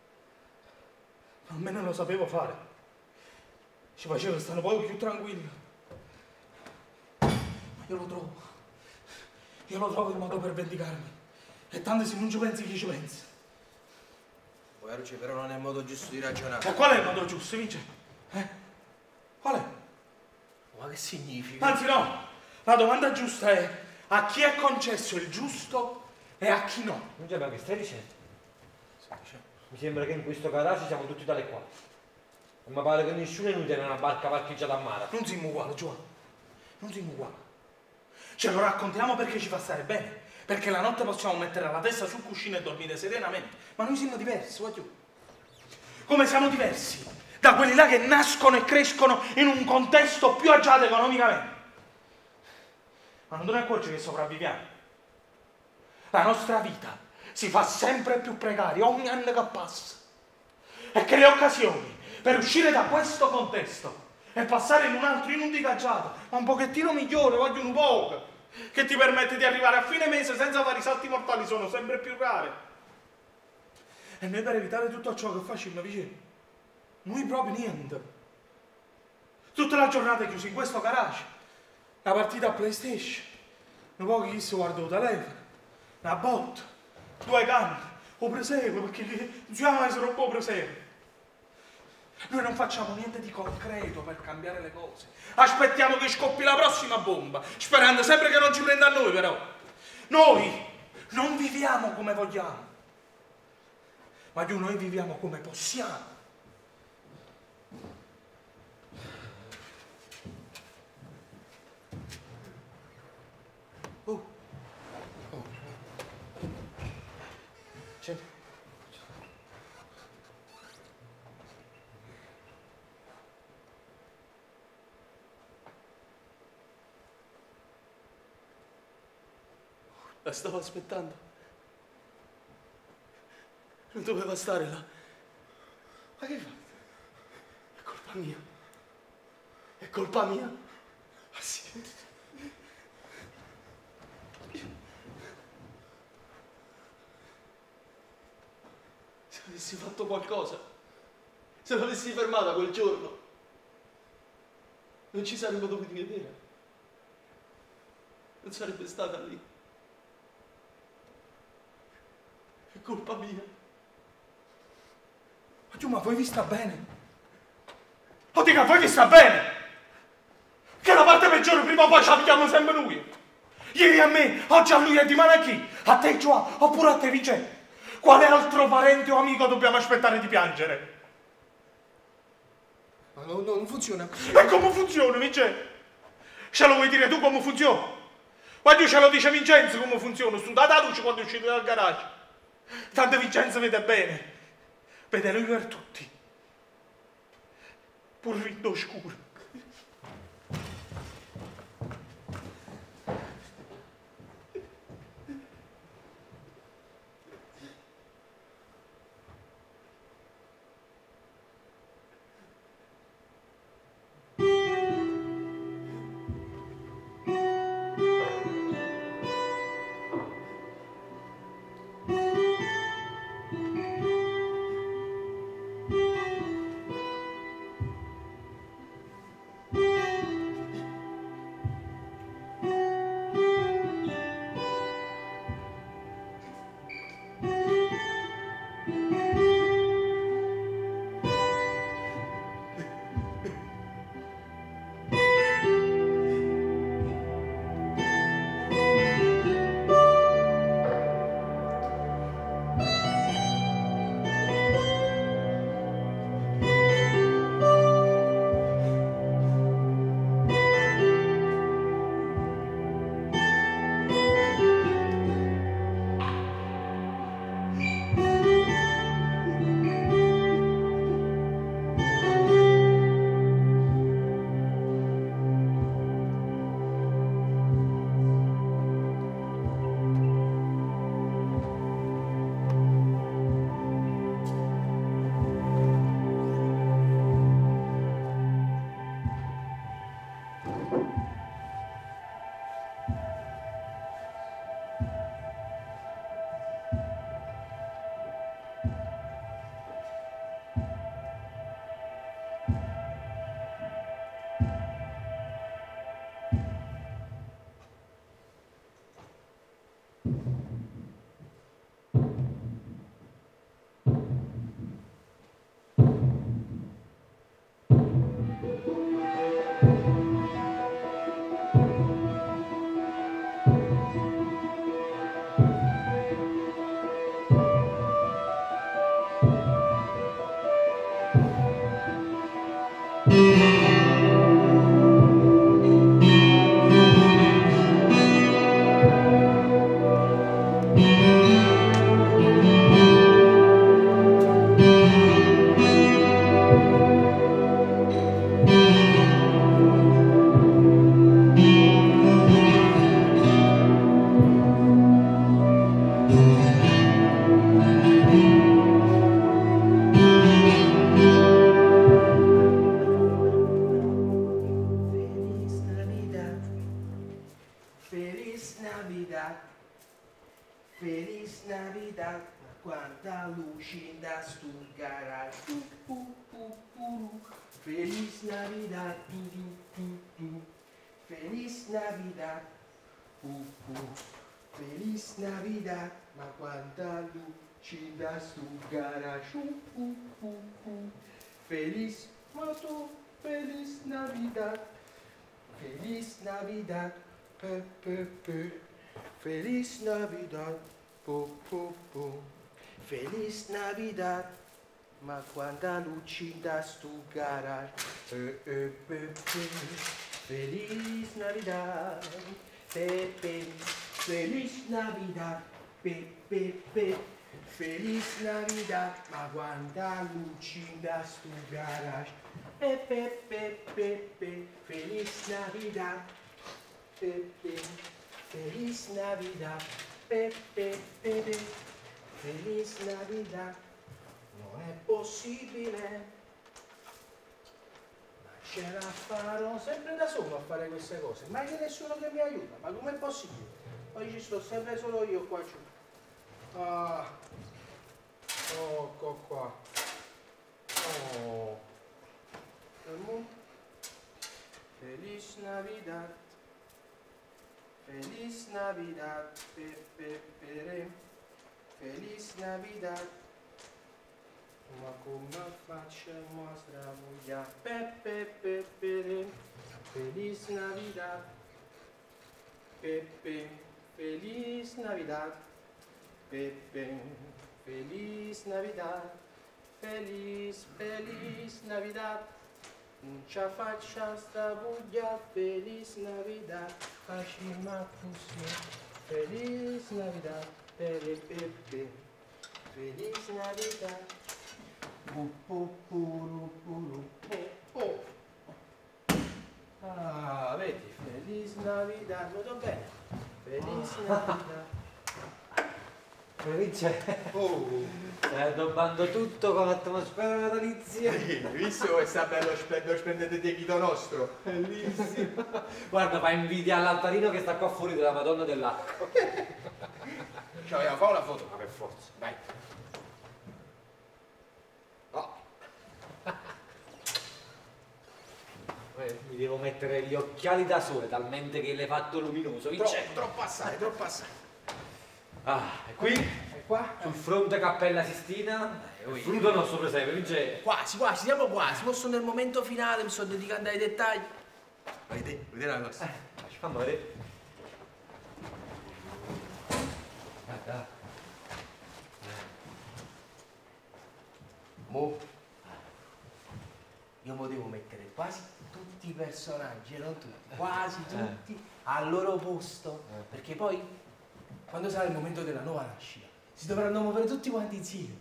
ma almeno lo sapevo fare. Ci faceva stare un po' più tranquillo. Ma io lo trovo il modo per vendicarmi. E tanto se non ci pensi, chi ci pensa? Guarda, però non è il modo giusto di ragionare. E qual è il modo giusto, Vince? Qual è? Ma che significa? Anzi no, la domanda giusta è a chi è concesso il giusto e a chi no. Vince, ma che stai dicendo? Mi sembra che in questo garage siamo tutti tale qua. E mi pare che nessuno è inutile una barca parcheggiata a mare. Non siamo uguali, Giovanni. Non siamo uguali. Ce lo raccontiamo perché ci fa stare bene. Perché la notte possiamo mettere la testa sul cuscino e dormire serenamente. Ma noi siamo diversi, voglio. Come siamo diversi da quelli là che nascono e crescono in un contesto più agiato economicamente. Ma non te ne accorgi che sopravviviamo? La nostra vita si fa sempre più precaria ogni anno che passa. E che le occasioni per uscire da questo contesto e passare in un altro inundicagiato, ma un pochettino migliore, voglio un poco, che ti permette di arrivare a fine mese senza fare i salti mortali, sono sempre più rare. E noi per evitare tutto ciò che facciamo vicino, noi proprio niente. Tutta la giornata chiusi in questo garage, la partita a PlayStation, un po' che si guarda il telefono, una botta, 2 canne, o presepe, perché diciamo che sono un po' presepe. Noi non facciamo niente di concreto per cambiare le cose. Aspettiamo che scoppi la prossima bomba, sperando sempre che non ci prenda a noi, però. Noi non viviamo come vogliamo, ma noi viviamo come possiamo. C'è. La stavo aspettando. Non doveva stare là. Ma che fa? È colpa mia. È colpa mia. Ah sì. Se avessi fatto qualcosa, se l'avessi fermata quel giorno, non ci saremmo dovuti vedere. non sarebbe stata lì. È colpa mia. Ma voi vi sta bene? Oh, dica, voi vi sta bene? Che la parte peggiore prima o poi ci abbiamo sempre noi. Ieri a me, oggi a lui e dimani a chi? A te, Gioà, oppure a te, Vincenzo? Quale altro parente o amico dobbiamo aspettare di piangere? Ma non funziona. E come funziona, Vincenzo? Ce lo vuoi dire tu come funziona? Quando ce lo dice Vincenzo come funziona, studiate la luce quando uscite dal garage. Tanto Vincenzo vede bene. Vede lui per tutti. Pur vinto oscuro. Feliz Navidad, ma quanta luce da sto garage. Feliz Navidad, Feliz Navidad, Feliz Navidad, ma quanta luce da sto garage. Feliz, ma tu, Feliz Navidad, Feliz Navidad, Feliz Navidad, Feliz Navidad, ma quanta luce da sto garage. Feliz Navidad, Feliz Navidad, Feliz Navidad, ma quanta luce da sto garage. Feliz Navidad, Feliz Navidad, Feliz Navidad. Non è possibile, ma ce la farò sempre da solo a fare queste cose, mai c'è nessuno che mi aiuta, ma com'è possibile? Poi ci sto sempre solo io qua giù. Ecco qua. Feliz Navidad, Feliz Navidad, Feliz Navidad. Ma come facciamo a stravogliare? Feliz Navidad, Pepe, Feliz Navidad, Pepe, Feliz Navidad, Feliz Navidad. Non ci faccia stravogliare, Feliz Navidad, facciamo così. Feliz Navidad, Pepe, Feliz Navidad. Ah, vedi, Feliz Navidad, molto bene. Feliz Navidad. Vince, stai addobbando tutto con l'atmosfera natalizia. Visto come sta bello splendente debito nostro? Bellissimo. Guarda, fa invidia all'altarino che sta qua fuori della Madonna dell'Acqua. Ci vogliamo fare una foto? Ma per forza. Vai. Mi devo mettere gli occhiali da sole, talmente che l'hai fatto luminoso. Troppo assai, troppo assai. Ah, e qui? E qua? Sul fronte Cappella Sistina, fruto nostro presepe, Vince. Quasi, siamo quasi. Mo sono nel momento finale, mi sto dedicando ai dettagli. Vedete una cosa? Fammi vedere. Guarda. Mo, io mo devo mettere quasi tutti i personaggi, non tutti, quasi tutti al loro posto, perché poi, quando sarà il momento della nuova nascita, si dovranno muovere tutti quanti insieme.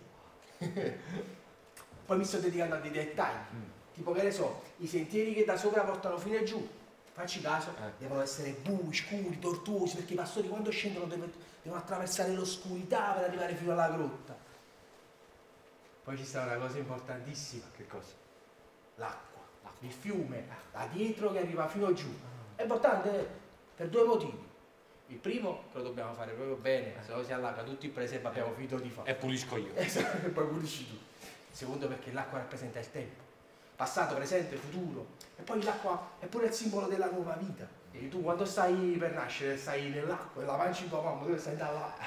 Poi mi sto dedicando a dei dettagli, tipo che ne so, i sentieri che da sopra portano fino a giù, facci caso, devono essere bui, scuri, tortuosi, perché i pastori quando scendono devono attraversare l'oscurità per arrivare fino alla grotta. Poi ci sta una cosa importantissima. Che cosa? L'acqua, il fiume, da dietro che arriva fino giù. È importante per due motivi. Il primo, che lo dobbiamo fare proprio bene, se no si allaga tutto il presepe, abbiamo finito di fare. E pulisco io. Esatto, e poi pulisci tu. Il secondo perché l'acqua rappresenta il tempo. Passato, presente, futuro. E poi l'acqua è pure il simbolo della nuova vita. E tu quando stai per nascere, stai nell'acqua e la mangi tua mamma, dove stai da là.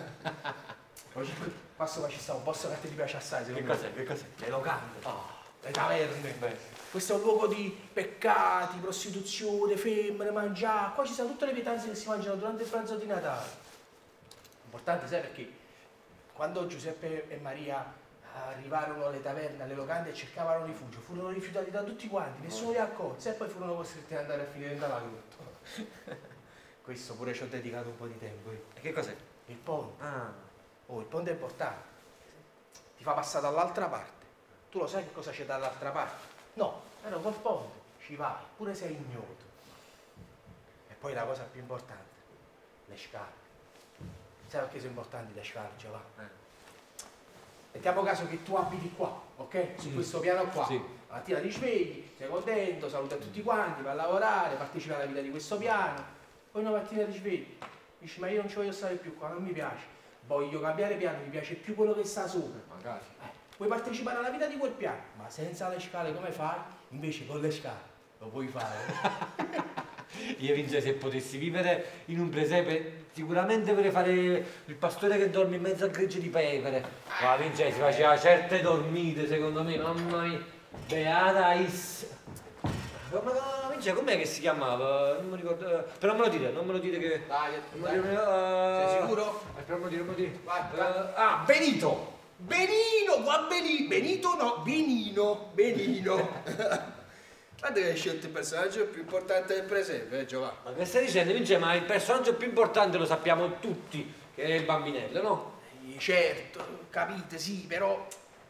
Qua ci sta un posto che ti piace assai, secondo me. Che cos'è? Le locande. Le taverne. Questo è un luogo di peccati, prostituzione, femmine, mangiare. Qua ci sono tutte le pietanze che si mangiano durante il pranzo di Natale. Importante, sai perché? Quando Giuseppe e Maria arrivarono alle taverne, alle locande e cercavano rifugio, furono rifiutati da tutti quanti, nessuno li accolse e poi furono costretti ad andare a finire nella grotta. Questo pure ci ho dedicato un po' di tempo. E che cos'è? Il ponte. Oh, il ponte è importante. Ti fa passare dall'altra parte. Tu lo sai che cosa c'è dall'altra parte? No, però col ponte ci vai, pure sei ignoto. E poi la cosa più importante, le scale. Sai perché sono importanti le scale, Giovanni? Mettiamo caso che tu abiti qua, ok? Su questo piano qua. Sì. La mattina ti svegli, sei contento, saluti tutti quanti, vai a lavorare, partecipi alla vita di questo piano. Poi una mattina ti svegli, dici ma io non ci voglio stare più qua, non mi piace. Voglio cambiare piano, mi piace più quello che sta sopra. Magari. Puoi partecipare alla vita di quel piano, ma senza le scale come fai? Invece con le scale lo puoi fare. Io Vince, se potessi vivere in un presepe, sicuramente vorrei fare il pastore che dorme in mezzo al gregge di pepere. Ma Vince si faceva certe dormite, secondo me, mamma mia. Beata Is. Ma Vince, com'è che si chiamava? Non mi ricordo. Però non me lo dite che. Dai, Sei sicuro? Non me lo dire. Vai. Benito! Benino, qua Benito no, Benino. Guarda che hai scelto il personaggio più importante del presepe, Giovanni. Ma che stai dicendo, Vince? Ma il personaggio più importante lo sappiamo tutti, che è il bambinello, no? Certo, capite, sì, però...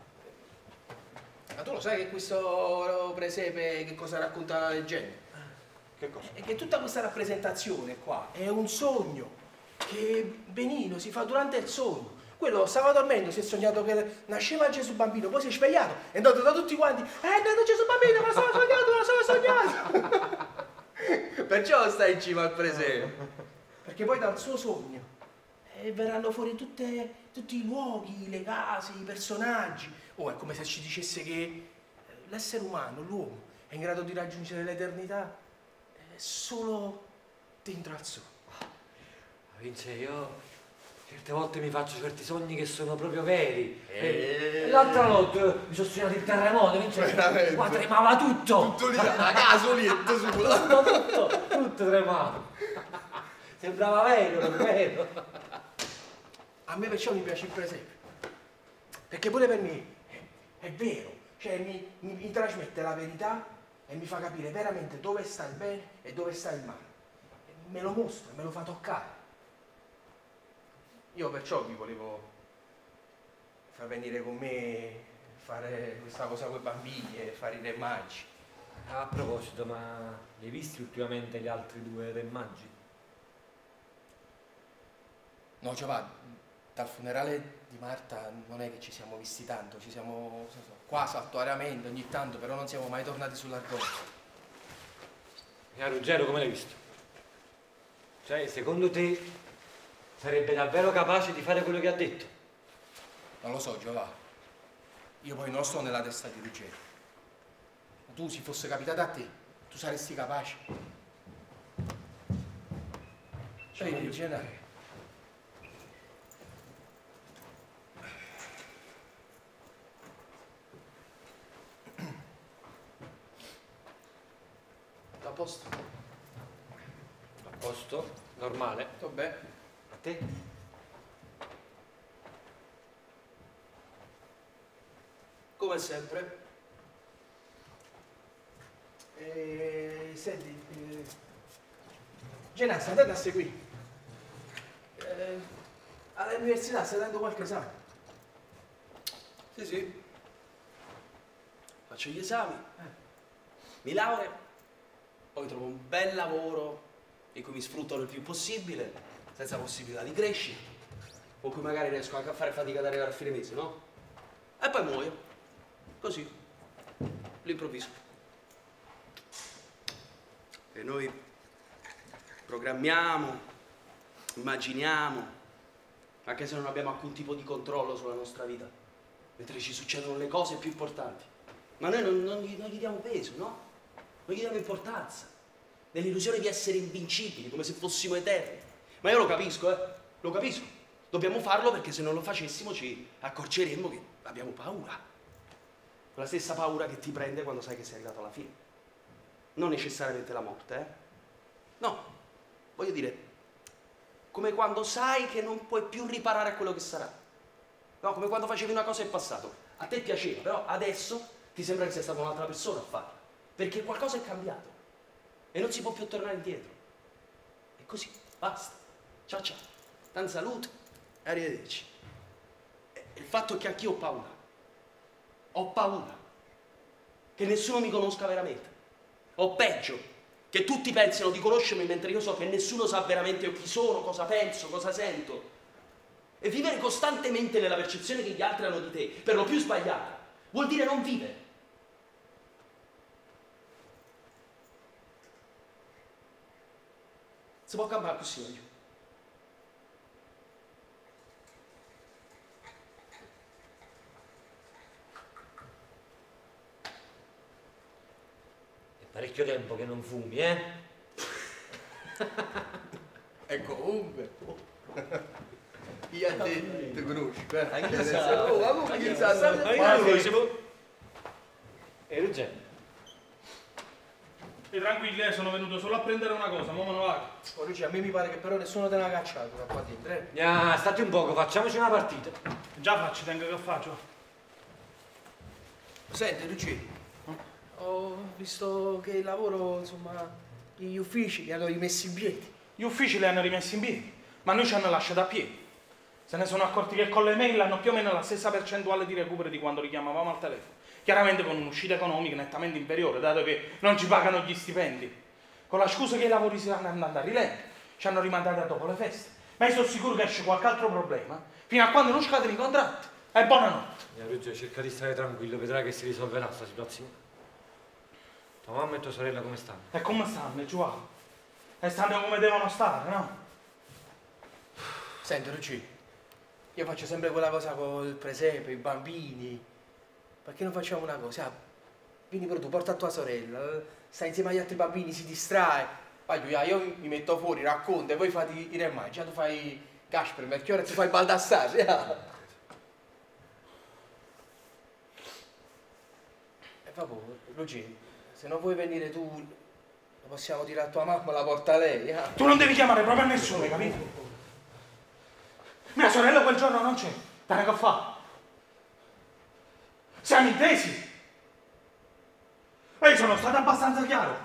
Ma tu lo sai che questo presepe che cosa racconta la leggenda? Che cosa? È che tutta questa rappresentazione qua è un sogno che Benino si fa durante il sogno. Quello stava dormendo, si è sognato che nasceva Gesù bambino, poi si è svegliato, è andato da tutti quanti, è andato Gesù bambino, me lo sono sognato. Perciò sta in cima al presepe. Perché poi dal suo sogno verranno fuori tutti i luoghi, le case, i personaggi. Oh, è come se ci dicesse che l'essere umano, l'uomo, è in grado di raggiungere l'eternità solo dentro al sogno. Vince, io certe volte mi faccio certi sogni che sono proprio veri. L'altra notte mi sono sognato il terremoto, Vince, qua tremava tutto. Tutto lì, a caso lì, tutto tremava. Sembrava vero, non vero. A me perciò mi piace il presepe. Perché pure per me è vero. Cioè mi trasmette la verità e mi fa capire veramente dove sta il bene e dove sta il male. Me lo mostra, me lo fa toccare. Io perciò vi volevo far venire con me, fare questa cosa con i bambini e fare i re magi. A proposito, ma li hai visti ultimamente gli altri 2 re magi? No, Giovanni, dal funerale di Marta non è che ci siamo visti tanto, ci siamo qua saltuariamente ogni tanto, però non siamo mai tornati sull'argomento. E Ruggero come l'hai visto? Cioè, secondo te sarebbe davvero capace di fare quello che ha detto? Non lo so, Giovanni. Io poi non sto nella testa di Ruggero. Ma tu, se fosse capitato a te, tu saresti capace? Cioè, in genere. A posto? A posto? Normale? Sto bene. A te? Come sempre. Senti, Genassa, andate a seguire. All'università stai dando qualche esame? Sì. Faccio gli esami, mi laureo, poi trovo un bel lavoro in cui mi sfruttano il più possibile, senza possibilità di crescita, con cui magari riesco anche a fare fatica ad arrivare a fine mese, no? E poi muoio, così, all'improvviso. E noi programmiamo, immaginiamo, anche se non abbiamo alcun tipo di controllo sulla nostra vita, mentre ci succedono le cose più importanti. Ma noi non gli diamo peso, no? Non gli diamo importanza, nell'illusione di essere invincibili, come se fossimo eterni. Ma io lo capisco, lo capisco. Dobbiamo farlo perché se non lo facessimo ci accorgeremmo che abbiamo paura. Quella stessa paura che ti prende quando sai che sei arrivato alla fine. Non necessariamente la morte, No, voglio dire, come quando sai che non puoi più riparare a quello che sarà. No, come quando facevi una cosa in passato. A te piaceva, però adesso ti sembra che sia stata un'altra persona a farla. Perché qualcosa è cambiato. E non si può più tornare indietro. E così, basta. Ciao ciao. Tanti saluti e arrivederci. E il fatto è che anch'io ho paura. Ho paura. Che nessuno mi conosca veramente. O peggio, che tutti pensino di conoscermi mentre io so che nessuno sa veramente chi sono, cosa penso, cosa sento. E vivere costantemente nella percezione che gli altri hanno di te, per lo più sbagliata, vuol dire non vivere. Si può cambiare così, meglio. Parecchio tempo che non fumi, E comunque. Io a te ti conosco, Anche sa. Oh, ma come che sa? E Ruggero? E tranquilli, sono venuto solo a prendere una cosa, mo me ne vado. Oh, Luigi, a me mi pare che però nessuno te l'ha cacciato da qua dentro, State un poco, facciamoci una partita. Già faccio, tengo che faccio. Senti, Luigi, ho visto che il lavoro, insomma, gli uffici li hanno rimessi in piedi. Gli uffici li hanno rimessi in piedi, ma noi ci hanno lasciato a piedi. Se ne sono accorti che con le mail hanno più o meno la stessa percentuale di recupero di quando li chiamavamo al telefono. Chiaramente con un'uscita economica nettamente inferiore, dato che non ci pagano gli stipendi. Con la scusa che i lavori si stanno andando a rilento, ci hanno rimandati a dopo le feste. Ma io sono sicuro che esce qualche altro problema, fino a quando non scadono i contratti. E buonanotte. Ruggero, cerca di stare tranquillo, vedrai che si risolverà questa situazione. Tua mamma e tua sorella come stanno? E come stanno, Giovanni? E stanno come devono stare, no? Senti, Luigi, io faccio sempre quella cosa con il presepe, i bambini. Perché non facciamo una cosa? Vieni pure tu, porta tua sorella, stai insieme agli altri bambini, si distrae. Vai, io mi metto fuori, racconto e poi fate i remai. Già tu fai Casper, Melchiorre e tu fai Baldassare. E vabbè, Luigi, se non vuoi venire tu, lo possiamo dire a tua mamma, la porta lei. Tu non devi chiamare proprio a nessuno, hai capito? Mia sorella quel giorno non c'è. Dai, che fa? Siamo intesi? E io sono stato abbastanza chiaro.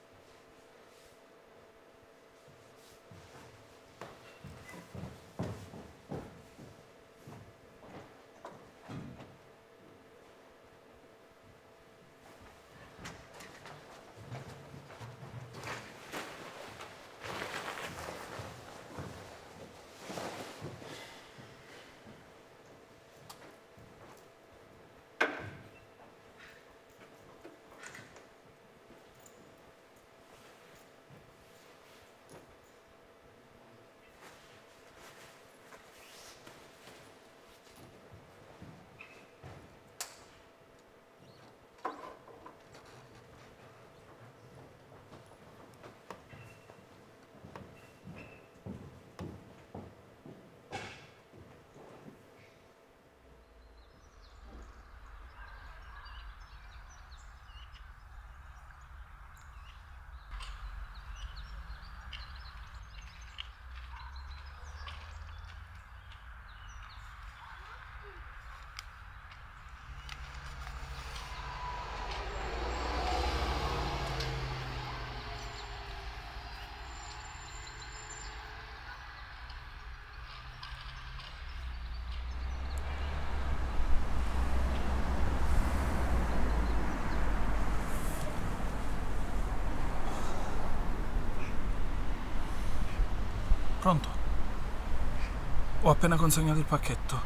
Pronto? Ho appena consegnato il pacchetto.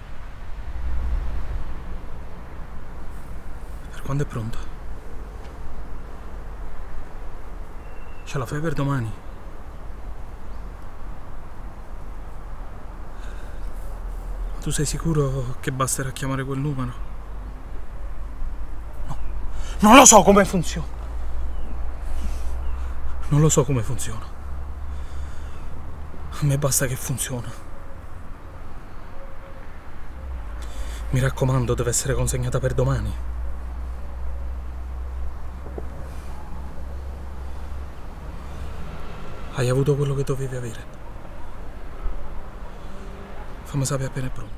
Per quando è pronto? Ce la fai per domani? Ma tu sei sicuro che basterà chiamare quel numero? No. Non lo so come funziona. Non lo so come funziona. A me basta che funziona. Mi raccomando, deve essere consegnata per domani. Hai avuto quello che dovevi avere. Fammi sapere appena è pronto.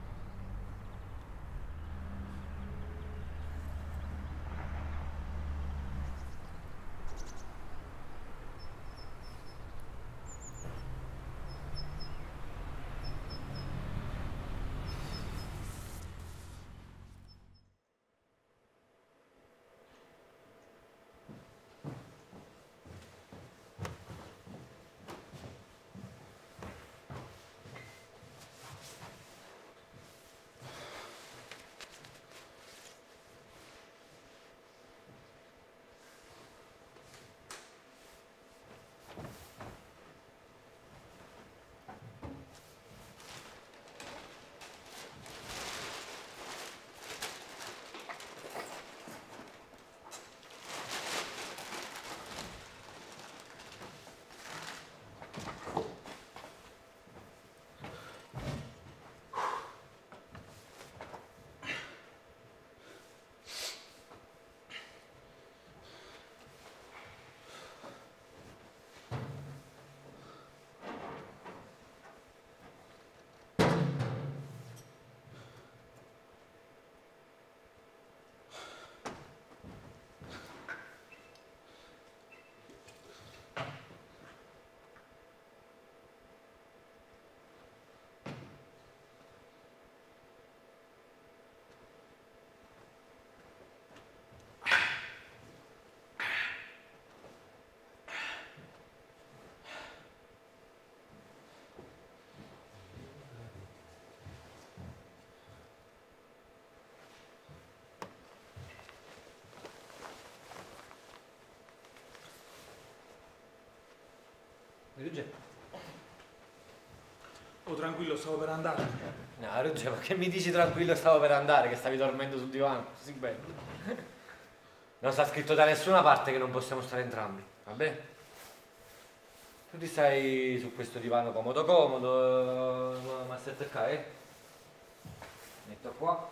Oh, tranquillo, stavo per andare. No, Ruggero, ma che mi dici tranquillo, stavo per andare, che stavi dormendo sul divano? Così bello. Non sta scritto da nessuna parte che non possiamo stare entrambi, va bene? Tu ti stai su questo divano comodo, ma stai qua, Metto qua.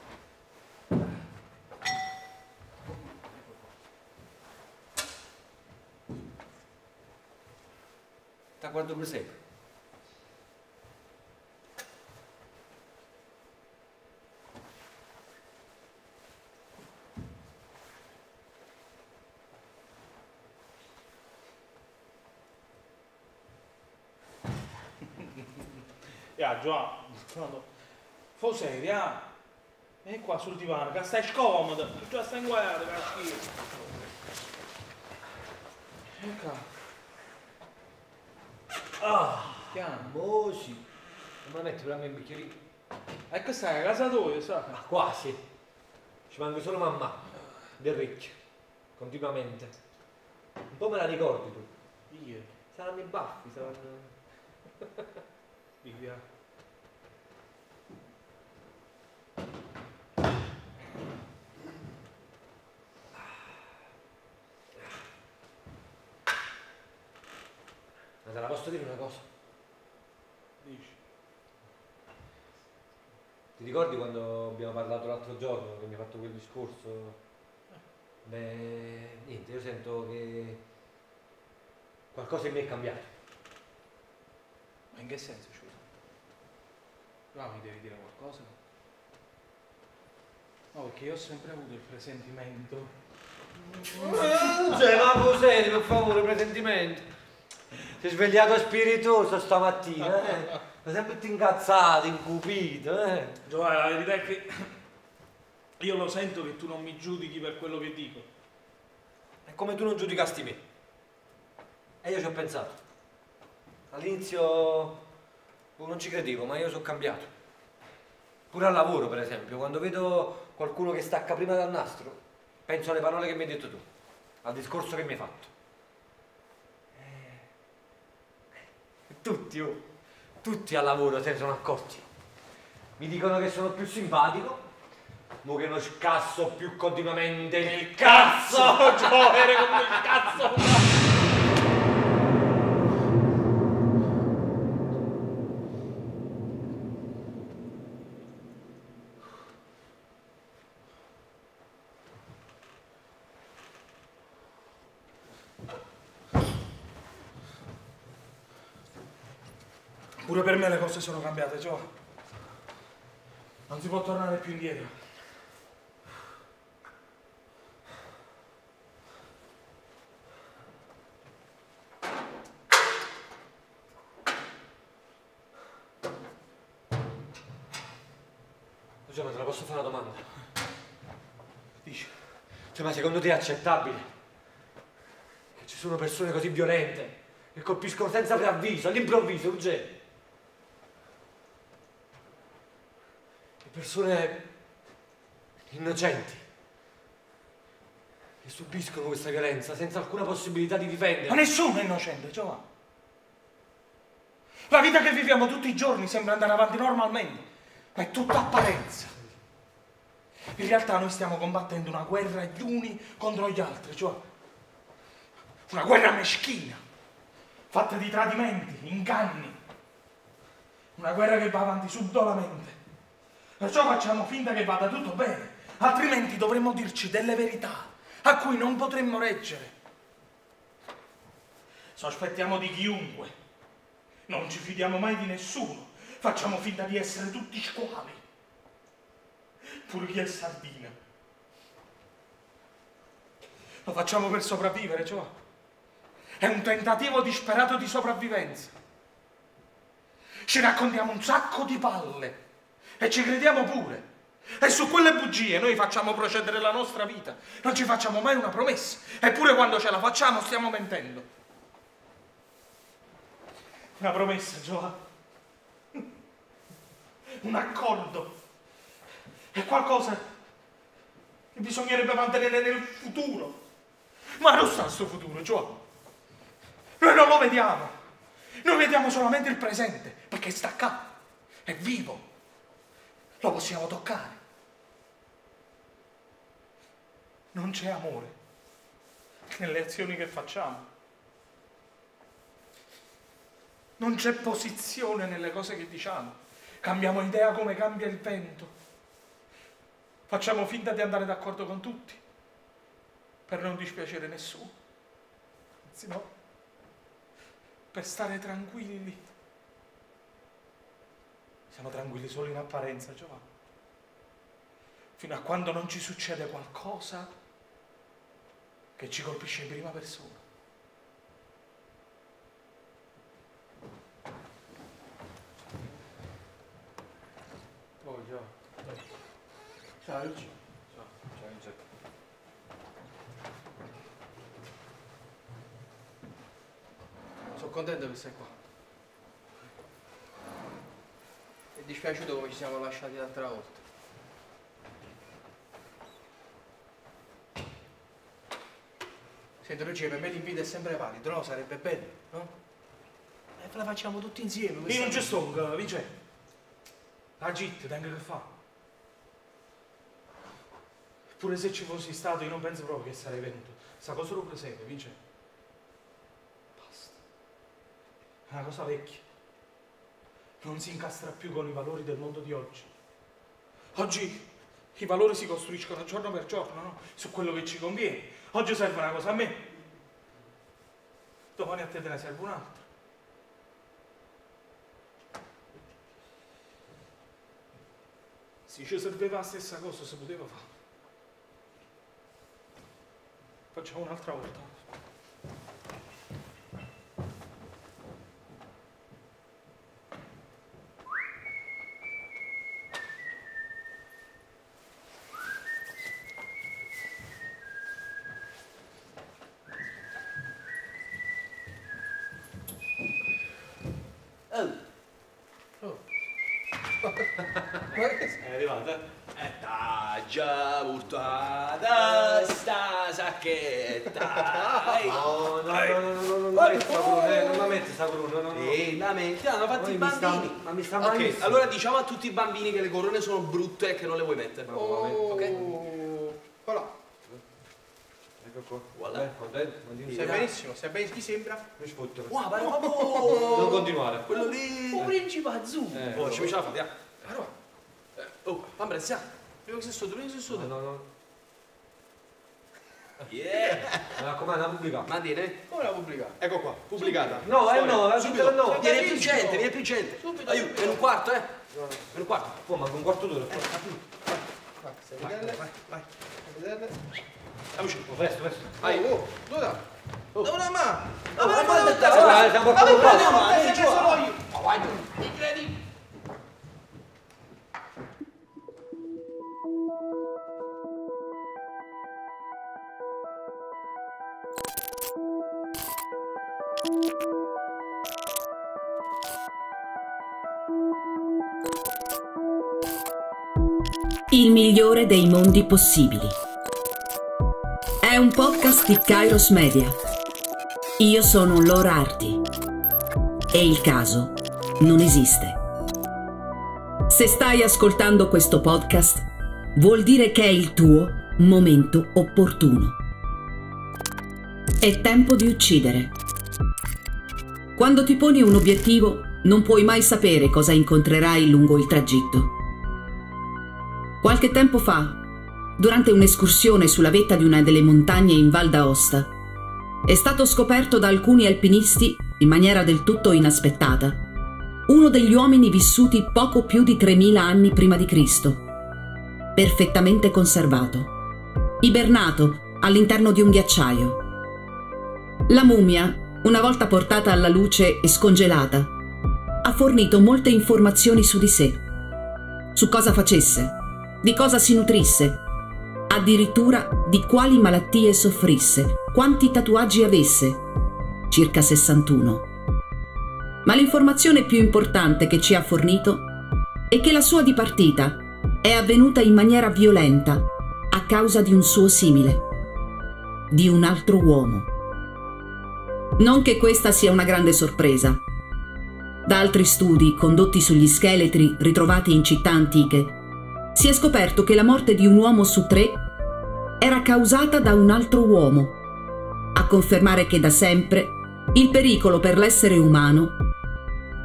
Da quando mi segui? Giovanni, fo seria, vieni qua sul divano, che stai scomodo, già stai inguaiato, che schifo. Ecco. Chiamo, sì. Non me la metti per me un bicchierino? E che stai a casa tua, sai? Ma quasi. Ci manca solo mamma, del riccio, continuamente. Un po' me la ricordi tu? Io? Saranno i baffi, saranno... Via. Ma te la posso dire una cosa? Dici? Ti ricordi quando abbiamo parlato l'altro giorno, che mi hai fatto quel discorso? Beh, niente, io sento che qualcosa in me è cambiato. Ma in che senso, scusa? No, mi devi dire qualcosa? No, perché io ho sempre avuto il presentimento. Cioè, ma cos'è, per favore, presentimento? Sei svegliato spiritoso stamattina, Sei sempre incazzato, incupito, Giovanni, la verità è che io lo sento che tu non mi giudichi per quello che dico. È come tu non giudicasti me. E io ci ho pensato. All'inizio non ci credevo, ma io sono cambiato. Pure al lavoro, per esempio, quando vedo qualcuno che stacca prima dal nastro, penso alle parole che mi hai detto tu, al discorso che mi hai fatto. Tutti al lavoro se ne sono accorti. Mi dicono che sono più simpatico, mo che non scasso più continuamente il cazzo! Giovere come il cazzo! Pure per me le cose sono cambiate, Gio. Non si può tornare più indietro. Gio, ma te la posso fare una domanda? Dici? Cioè, ma secondo te è accettabile che ci sono persone così violente che colpiscono senza preavviso, all'improvviso, urgente? Persone innocenti che subiscono questa violenza senza alcuna possibilità di difendere. Ma nessuno è innocente, Giovanni. La vita che viviamo tutti i giorni sembra andare avanti normalmente, ma è tutta apparenza. In realtà noi stiamo combattendo una guerra gli uni contro gli altri, Giovanni. Una guerra meschina, fatta di tradimenti, inganni. Una guerra che va avanti subdolamente. Perciò facciamo finta che vada tutto bene, altrimenti dovremmo dirci delle verità a cui non potremmo reggere. Sospettiamo di chiunque, non ci fidiamo mai di nessuno, facciamo finta di essere tutti squali, pure chi è sardina. Lo facciamo per sopravvivere, cioè. È un tentativo disperato di sopravvivenza. Ci raccontiamo un sacco di palle. E ci crediamo pure. E su quelle bugie noi facciamo procedere la nostra vita. Non ci facciamo mai una promessa. Eppure quando ce la facciamo stiamo mentendo. Una promessa, Giovanni. Un accordo. È qualcosa che bisognerebbe mantenere nel futuro. Ma non sta sto futuro, Giovanni. Noi non lo vediamo. Noi vediamo solamente il presente, perché sta acá. È vivo. Lo possiamo toccare. Non c'è amore nelle azioni che facciamo. Non c'è posizione nelle cose che diciamo. Cambiamo idea come cambia il vento. Facciamo finta di andare d'accordo con tutti, per non dispiacere nessuno. Anzi no, per stare tranquilli. Siamo tranquilli solo in apparenza, Giovanni. Fino a quando non ci succede qualcosa che ci colpisce in prima persona. Oh, già. Ciao, Luigi. Ciao, ciao. Sono contento che sei qua. Mi è dispiaciuto come ci siamo lasciati l'altra volta. Senti, Luigi, per me l'invito è sempre valido, no? Sarebbe bello, no? E la facciamo tutti insieme. Io non ci sto, Vince. La GIT, tengo che fa. Pure se ci fossi stato, io non penso proprio che sarei venuto. Sta cosa lo presente, Vince. Basta. È una cosa vecchia. Non si incastra più con i valori del mondo di oggi. Oggi i valori si costruiscono giorno per giorno, no? Su quello che ci conviene. Oggi serve una cosa a me. Domani a te ne serve un'altra. Se ci serveva la stessa cosa, si poteva fare. Facciamo un'altra volta. È arrivata? T'ha già buttata sta sacchetta. No, non la metti sta cruna, non la metti sta cruna, no. La metti, hanno fatto i bambini. Ma mi sta Ok, malissimo. allora diciamo a tutti i bambini che le corone sono brutte e che non le vuoi mettere. Ok? Voilà. Ecco qua. Voilà. Contento? Stai benissimo, stai benissimo, ti sembra? Mi sfotto. Wow, pare proprio... Non continuare. Quello lì... Un principe azzurro. Oh, ci facciamo la fate, allora. Oh, mamma, stiamo. Prima che sei sotto, No. Yeah. Mi raccomando, la pubblica. Ma dire? Come la pubblicare? Ecco qua, pubblicata. No, subito no. Viene più gente. Subito. Aiuto, vieni un quarto, Vieni un quarto. Oh, manca un quarto d'ora. Vai, stai vedendo? Vai. Vedete? Presto. Vai. Dove da? Dove la mano? Siamo a Vai, incredibile. Il migliore dei mondi possibili. È un podcast di Kairos Media. Io sono Laura Arti e il caso non esiste. Se stai ascoltando questo podcast, vuol dire che è il tuo momento opportuno. È tempo di uccidere. Quando ti poni un obiettivo, non puoi mai sapere cosa incontrerai lungo il tragitto. Qualche tempo fa, durante un'escursione sulla vetta di una delle montagne in Val d'Aosta, è stato scoperto da alcuni alpinisti, in maniera del tutto inaspettata, uno degli uomini vissuti poco più di 3000 anni prima di Cristo, perfettamente conservato, ibernato all'interno di un ghiacciaio. La mummia, una volta portata alla luce e scongelata, ha fornito molte informazioni su di sé, su cosa facesse, di cosa si nutrisse, addirittura di quali malattie soffrisse, quanti tatuaggi avesse, circa 61. Ma l'informazione più importante che ci ha fornito è che la sua dipartita è avvenuta in maniera violenta a causa di un suo simile, di un altro uomo. Non che questa sia una grande sorpresa. Da altri studi condotti sugli scheletri ritrovati in città antiche, si è scoperto che la morte di un uomo su 3 era causata da un altro uomo, a confermare che da sempre il pericolo per l'essere umano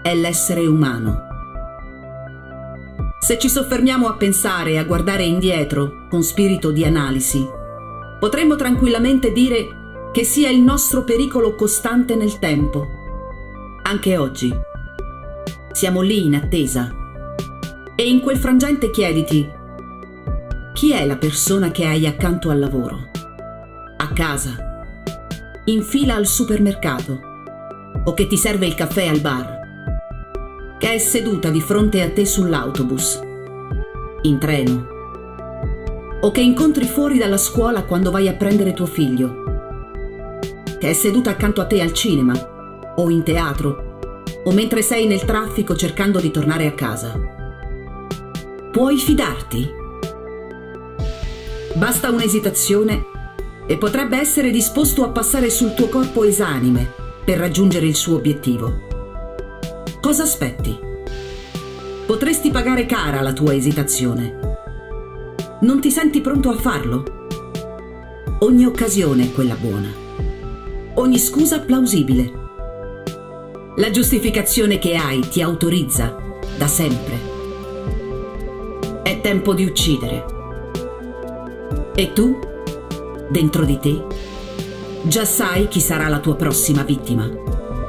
è l'essere umano. Se ci soffermiamo a pensare e a guardare indietro con spirito di analisi, potremmo tranquillamente dire che sia il nostro pericolo costante nel tempo. Anche oggi. Siamo lì in attesa. E in quel frangente chiediti: chi è la persona che hai accanto al lavoro? A casa? In fila al supermercato? O che ti serve il caffè al bar? Che è seduta di fronte a te sull'autobus? In treno? O che incontri fuori dalla scuola quando vai a prendere tuo figlio? Che è seduta accanto a te al cinema? O in teatro? O mentre sei nel traffico cercando di tornare a casa? Puoi fidarti? Basta un'esitazione e potrebbe essere disposto a passare sul tuo corpo esanime per raggiungere il suo obiettivo. Cosa aspetti? Potresti pagare cara la tua esitazione. Non ti senti pronto a farlo? Ogni occasione è quella buona. Ogni scusa plausibile. La giustificazione che hai ti autorizza da sempre. È tempo di uccidere. E tu, dentro di te, già sai chi sarà la tua prossima vittima.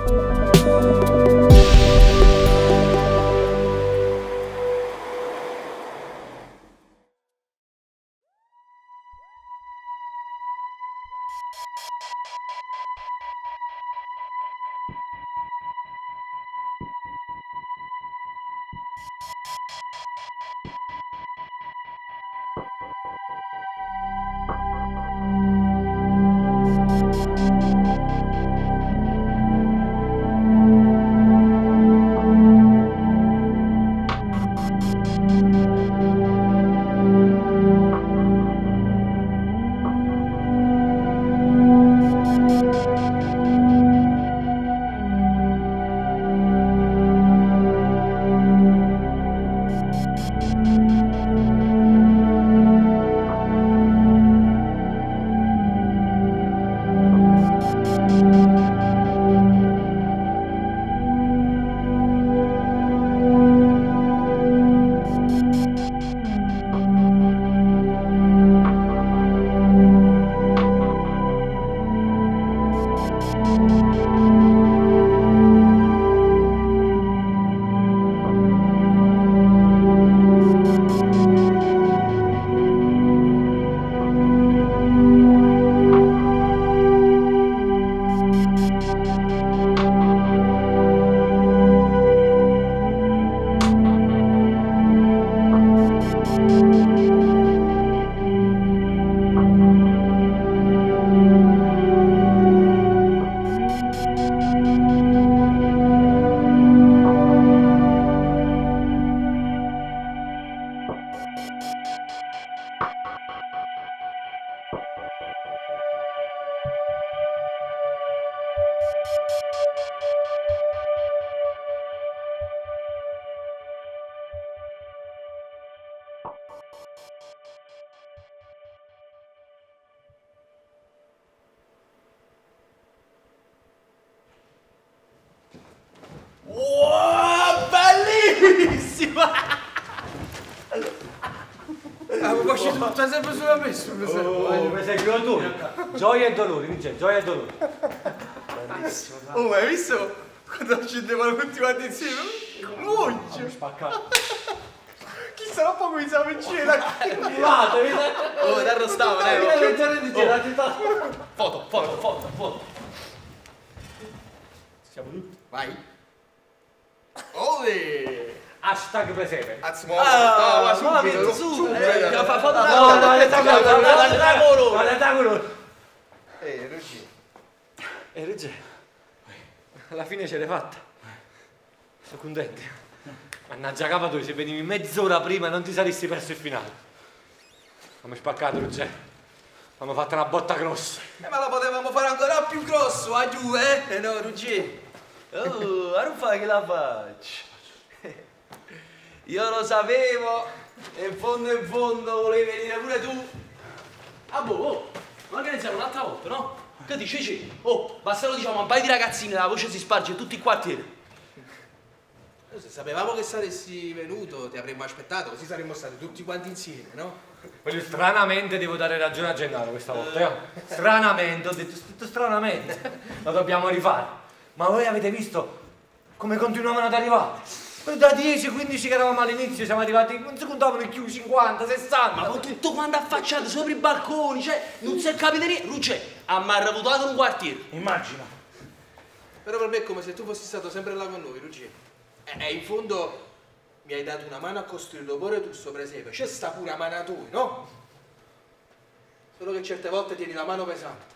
Wow, bellissima! Ma poi ci tutta sempre sulla messa. Mi sei più dolore. Gioia e dolore, Vincenzo, gioia e dolore. Bellissimo. Oh, ma hai visto quando scendevano tutti quanti insieme? Come Spaccato. Chissà, non può cominciare a vincere da qui. Oh, ti arrostavo, Foto. Siamo tutti. Vai. Ole! Hashtag presepe. Subito. Fa foto da colore. Ruggi. Alla fine ce l'hai fatta. Sono contento. Mannaggia capa tu, se venivi mezz'ora prima non ti saresti perso il finale. Abbiamo spaccato, Ruggero. Abbiamo fatto una botta grossa. Ma la potevamo fare ancora più grosso, a giù, eh? No, Ruggero. Oh, non fa che la faccio. Io lo sapevo. E in fondo volevi venire pure tu. Ah, boh, ma che ne siamo un'altra volta, no? Che dici? Oh, basta lo diciamo a un paio di ragazzini, la voce si sparge in tutti i quartieri. Se sapevamo che saresti venuto, ti avremmo aspettato, così saremmo stati tutti quanti insieme, no? Voglio stranamente devo dare ragione a Gennaro questa volta. Stranamente, ho detto stranamente. Lo dobbiamo rifare. Ma voi avete visto come continuavano ad arrivare? Da 10-15 che eravamo all'inizio siamo arrivati, non si contavano più 50, 60. Ma con tutto quanto affacciato sopra i balconi, cioè, non si è capito niente. Ruggè, ha marravutato un quartiere. Immagina. Però per me è come se tu fossi stato sempre là con noi, Ruggero. E in fondo mi hai dato una mano a costruirlo pure tu sto presepe. C'è sta pura mano tua, no? Solo che certe volte tieni la mano pesante.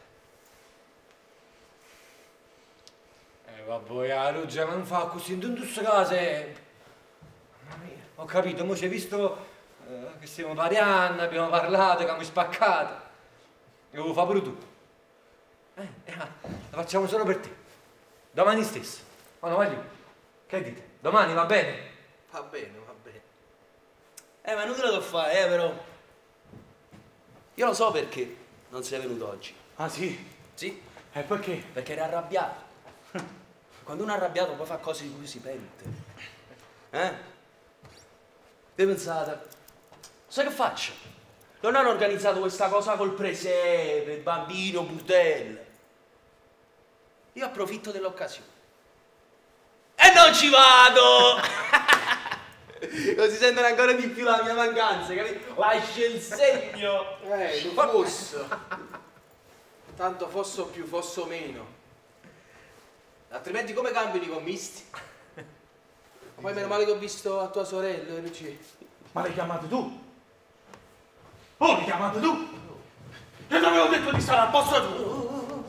Vabbè, Ruggero, ma non fa così, in tutte queste cose. Mamma mia, ho capito, mo ci hai visto che stiamo parlando, abbiamo parlato, che abbiamo spaccato. Io lo fa pure tu. La facciamo solo per te. Domani stesso. Ma non voglio. Che dite? Domani va bene? Va bene, va bene. Ma non te lo devo fare, però. Io lo so perché non sei venuto oggi. Ah sì? Sì? E perché? Perché eri arrabbiato. Quando uno è arrabbiato poi fa cose di cui si pente. Te pensate? Sai che faccio? Non hanno organizzato questa cosa col presepe, il bambino, burdelle. Io approfitto dell'occasione. E non ci vado! Così sentono ancora di più la mia mancanza, capito? Lascia il segno! Non fosse. Tanto fosso più, fosso meno. Altrimenti come cambiano i commisti? Poi meno male che ho visto a tua sorella, Ruggero. Ma l'hai chiamato tu? Oh, l'hai chiamato tu? Io ti avevo detto di stare a posto tu!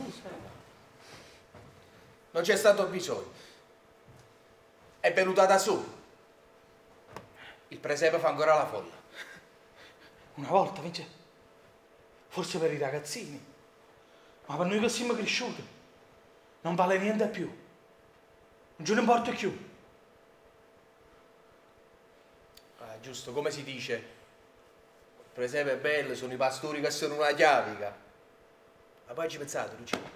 Non c'è stato bisogno. È venuta da solo. Il presepe fa ancora la folla. Una volta, Vincenzo. Forse per i ragazzini. Ma per noi che siamo cresciuti. Non vale niente più. Non ce ne importa più. Giusto, come si dice? Il presepe è bello, sono i pastori che sono una chiavica. Ma poi ci pensate, Ruggero?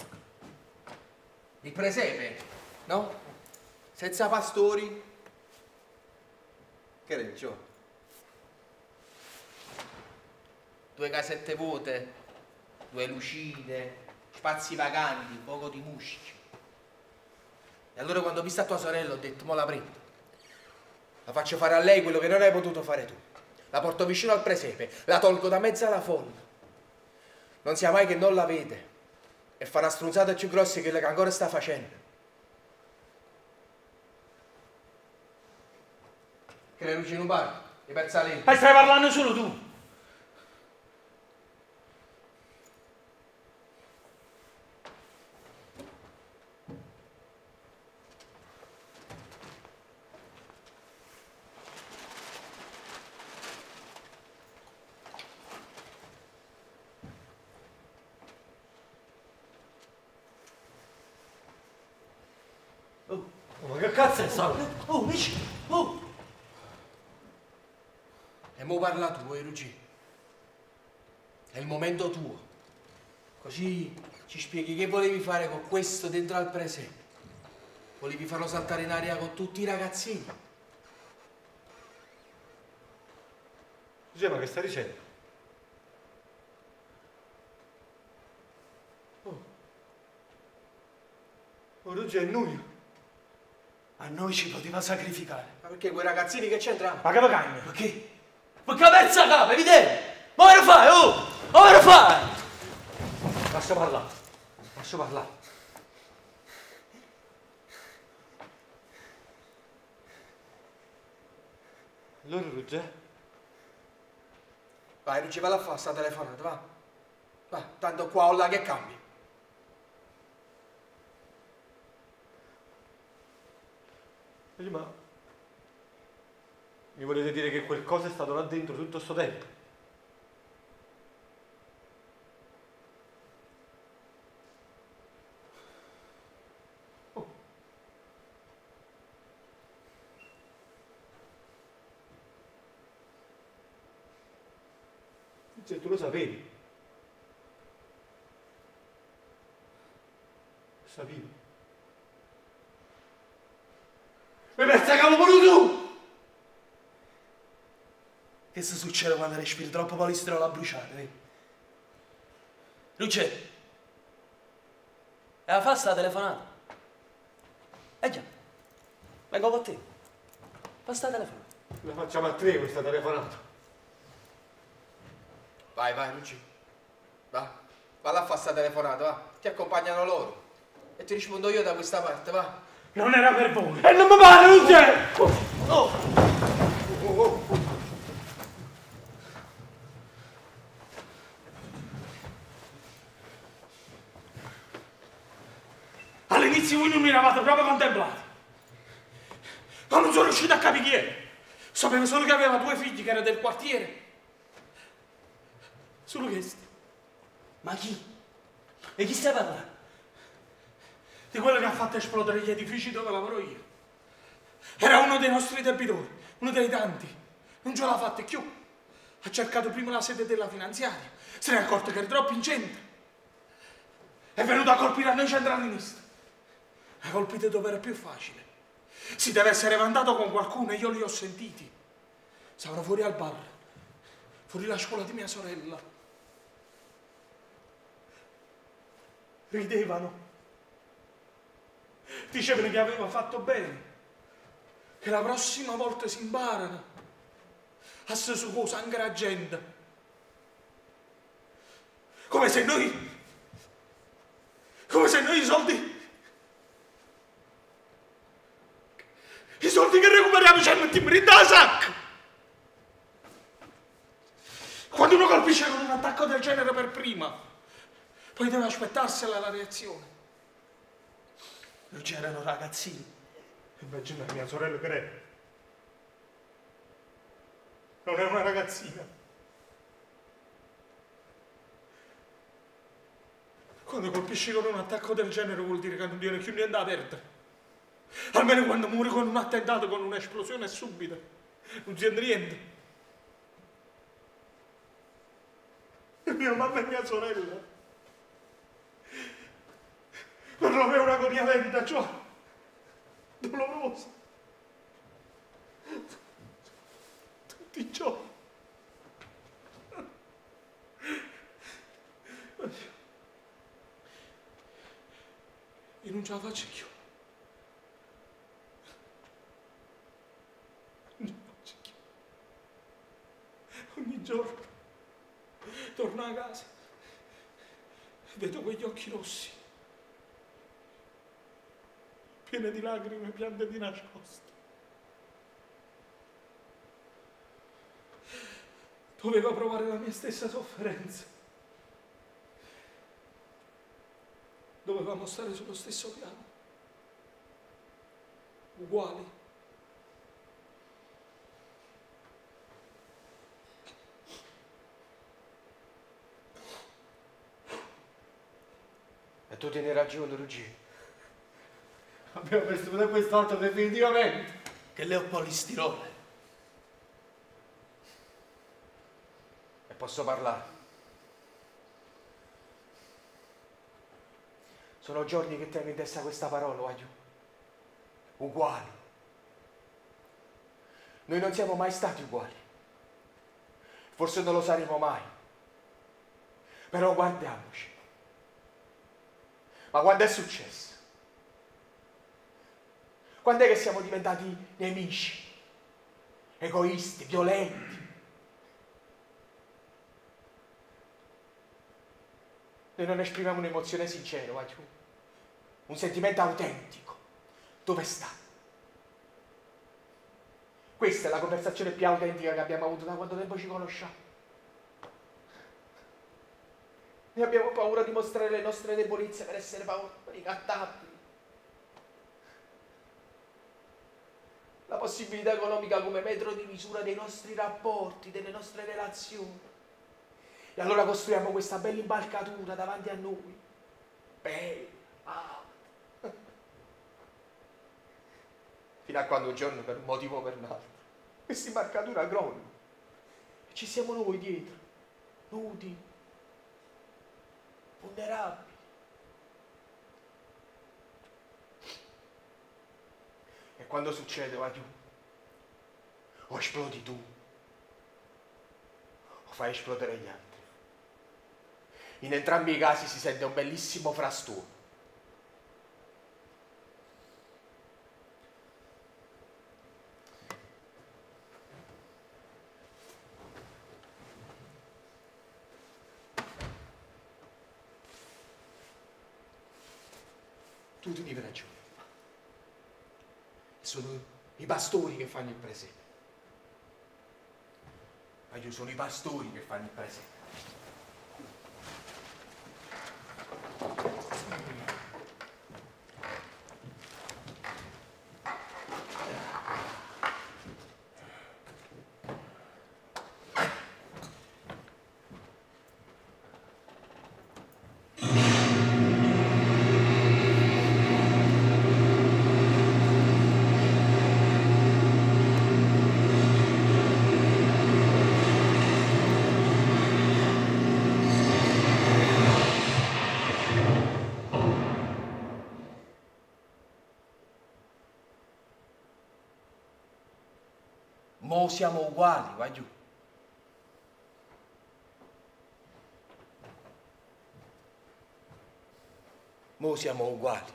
Il presepe, no? Senza pastori, che reggio? 2 casette vuote, 2 lucine, spazi vacanti, un poco di musci. E allora quando ho visto a tua sorella ho detto, mo la prendo. La faccio fare a lei quello che non hai potuto fare tu. La porto vicino al presepe, la tolgo da mezzo alla folla. Non sia mai che non la vede. E fa una strunzata più grossa che quella che ancora sta facendo. Che le luci non parli, hai persa lei. Ma stai parlando solo tu. Ma che cazzo è stato? Oh, amici! Oh! E mo parla tu, Ruggero. È il momento tuo. Così ci spieghi che volevi fare con questo dentro al presepe. Volevi farlo saltare in aria con tutti i ragazzini. Ruggero, ma che stai dicendo? Oh, Ruggero, è noi. A noi ci poteva sacrificare. Ma perché quei ragazzini che c'entrano? Ma che cagno? Perché? Perché ha perso la capa, evidente! Ma che lo fai, oh! Ma che lo fai? Lascia parlare. Lascia parlare. Allora, Ruggero? Vai, Ruggero, vai a fare sta telefonata, va. Va, tanto qua o là che cambi. Ma mi volete dire che qualcosa è stato là dentro tutto sto tempo? Oh. Cioè, tu lo sapevi? Sapevo. Mi pensa che avevo pure tu! Che se succede quando respiri troppo polistirolo a bruciare, vedi? Luce! E fa sta telefonata? Già, vengo con te. Fa sta telefonata. La facciamo a tre questa telefonata. Vai, Luci. Va. Va là a fare sta telefonata, va. Ti accompagnano loro. E ti rispondo io da questa parte, va. Non era per voi. E non mi pare, non c'è! All'inizio voi non mi eravate proprio contemplati. Ma non sono riuscito a capire chi era. Sapevo solo che aveva 2 figli, che era del quartiere. Solo questo. Ma chi? E chi stai parlando? Di quello che ha fatto esplodere gli edifici dove lavoro io. Era uno dei nostri debitori, uno dei tanti. Non ce l'ha fatta più. Ha cercato prima la sede della finanziaria. Se ne è accorto che era troppo in centro. È venuto a colpire a noi centralinisti. Ha colpito dove era più facile. Si deve essere vantato con qualcuno e io li ho sentiti. Stavano fuori al bar, fuori la scuola di mia sorella. Ridevano. Dicevano che aveva fatto bene, che la prossima volta si imparano. Asse su cosa anche la gente. Come se noi i soldi che recuperiamo ci mettiamo in la sacca. Quando uno colpisce con un attacco del genere per prima, poi deve aspettarsela la reazione. Non c'erano ragazzini. Immagina mia sorella che non è una ragazzina. Quando colpisci con un attacco del genere vuol dire che non viene più niente da perdere. Almeno quando muori con un attentato, con un'esplosione subita. Non sente niente. E mia mamma e mia sorella. Per loro è un'agonia lenta, cioè dolorosa. Tutti i giorni. Io non ce la faccio più. Non ce la faccio più. Ogni giorno torno a casa e vedo quegli occhi rossi, piene di lacrime, piante di nascosto. Doveva provare la mia stessa sofferenza. Dovevamo stare sullo stesso piano. Uguali. E tu tieni ragione, Ruggino. Abbiamo perso da quest'altro definitivamente. Che lei è un polistirone. E posso parlare? Sono giorni che tengo in testa questa parola, voglio. Uguali. Noi non siamo mai stati uguali. Forse non lo saremo mai. Però guardiamoci. Ma quando è successo? Quando è che siamo diventati nemici? Egoisti, violenti? Noi non esprimiamo un'emozione sincera, voglio. Un sentimento autentico. Dove sta? Questa è la conversazione più autentica che abbiamo avuto da quanto tempo ci conosciamo. Noi abbiamo paura di mostrare le nostre debolezze per essere ricattabili. La possibilità economica come metro di misura dei nostri rapporti, delle nostre relazioni. E allora costruiamo questa bella imbarcatura davanti a noi. Bella. Fino a quando un giorno, per un motivo o per un altro, questa imbarcatura crolla. E ci siamo noi dietro, nudi, vulnerabili. E E quando succede, va giù, o esplodi tu, o fai esplodere gli altri. In entrambi i casi si sente un bellissimo frastuono. Tu ti devi ragione. Sono i pastori che fanno il presepe. Ma io sono i pastori che fanno il presepe. Mo siamo uguali, va giù. Mo siamo uguali.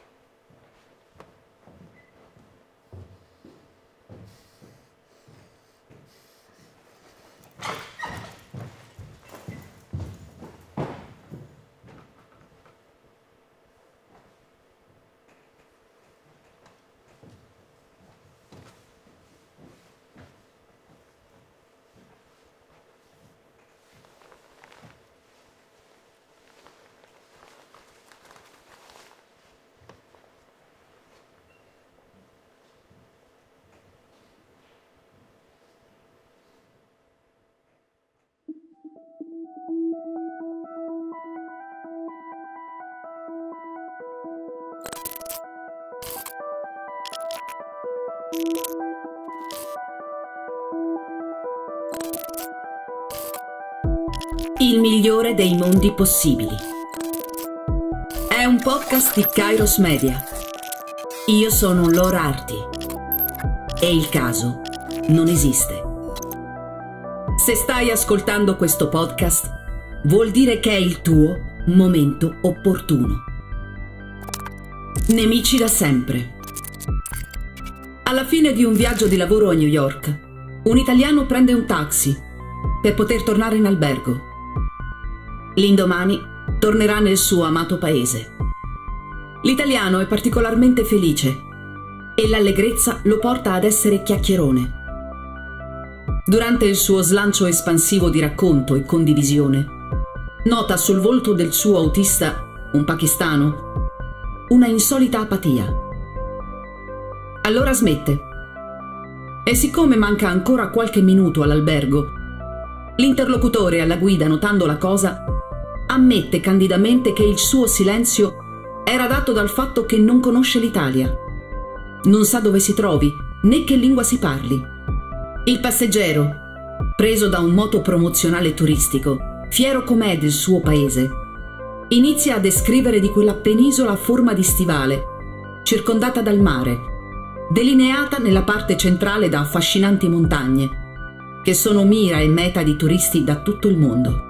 Il migliore dei mondi possibili. È un podcast di Kairos Media. Io sono Laura Arti e il caso non esiste. Se stai ascoltando questo podcast, vuol dire che è il tuo momento opportuno. Nemici da sempre. Alla fine di un viaggio di lavoro a New York, un italiano prende un taxi per poter tornare in albergo. L'indomani tornerà nel suo amato paese. L'italiano è particolarmente felice e l'allegrezza lo porta ad essere chiacchierone. Durante il suo slancio espansivo di racconto e condivisione, nota sul volto del suo autista, un pakistano, una insolita apatia. Allora smette. E siccome manca ancora qualche minuto all'albergo, l'interlocutore alla guida, notando la cosa, ammette candidamente che il suo silenzio era dato dal fatto che non conosce l'Italia. Non sa dove si trovi, né che lingua si parli. Il passeggero, preso da un moto promozionale turistico, fiero com'è del suo paese, inizia a descrivere di quella penisola a forma di stivale, circondata dal mare, delineata nella parte centrale da affascinanti montagne, che sono mira e meta di turisti da tutto il mondo.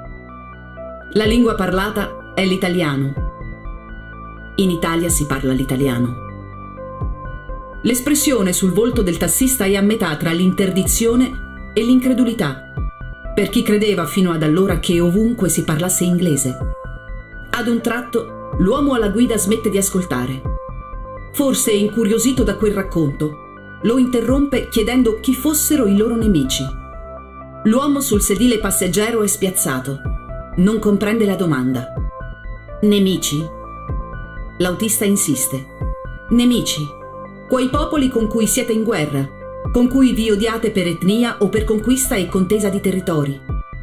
La lingua parlata è l'italiano. In Italia si parla l'italiano. L'espressione sul volto del tassista è a metà tra l'interdizione e l'incredulità, per chi credeva fino ad allora che ovunque si parlasse inglese. Ad un tratto, l'uomo alla guida smette di ascoltare. Forse incuriosito da quel racconto, lo interrompe chiedendo chi fossero i loro nemici. L'uomo sul sedile passeggero è spiazzato. Non comprende la domanda. Nemici? L'autista insiste. Nemici, quei popoli con cui siete in guerra, con cui vi odiate per etnia o per conquista e contesa di territori.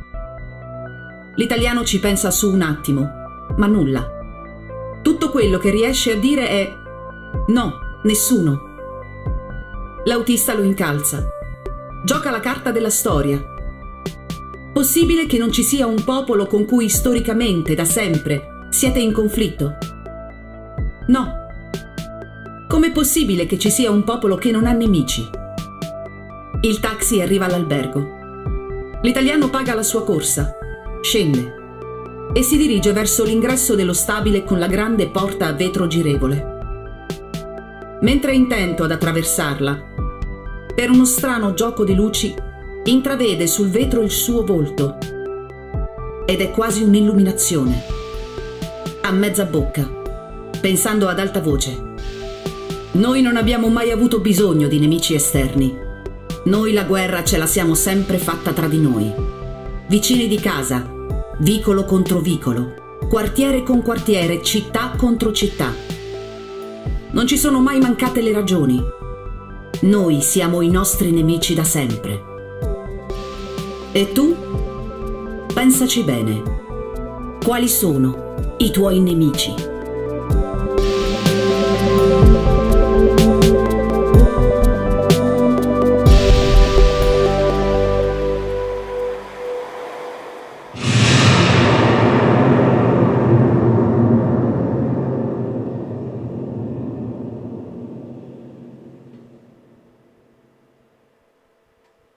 L'italiano ci pensa su un attimo, ma nulla. Tutto quello che riesce a dire è: no, nessuno. L'autista lo incalza. Gioca la carta della storia. Possibile che non ci sia un popolo con cui storicamente, da sempre, siete in conflitto? No. Com'è possibile che ci sia un popolo che non ha nemici? Il taxi arriva all'albergo. L'italiano paga la sua corsa, scende e si dirige verso l'ingresso dello stabile con la grande porta a vetro girevole. Mentre è intento ad attraversarla, per uno strano gioco di luci, intravede sul vetro il suo volto ed è quasi un'illuminazione. A mezza bocca, pensando ad alta voce: noi non abbiamo mai avuto bisogno di nemici esterni. Noi la guerra ce la siamo sempre fatta tra di noi. Vicini di casa, vicolo contro vicolo, quartiere con quartiere, città contro città. Non ci sono mai mancate le ragioni. Noi siamo i nostri nemici da sempre. E tu? Pensaci bene. Quali sono i tuoi nemici?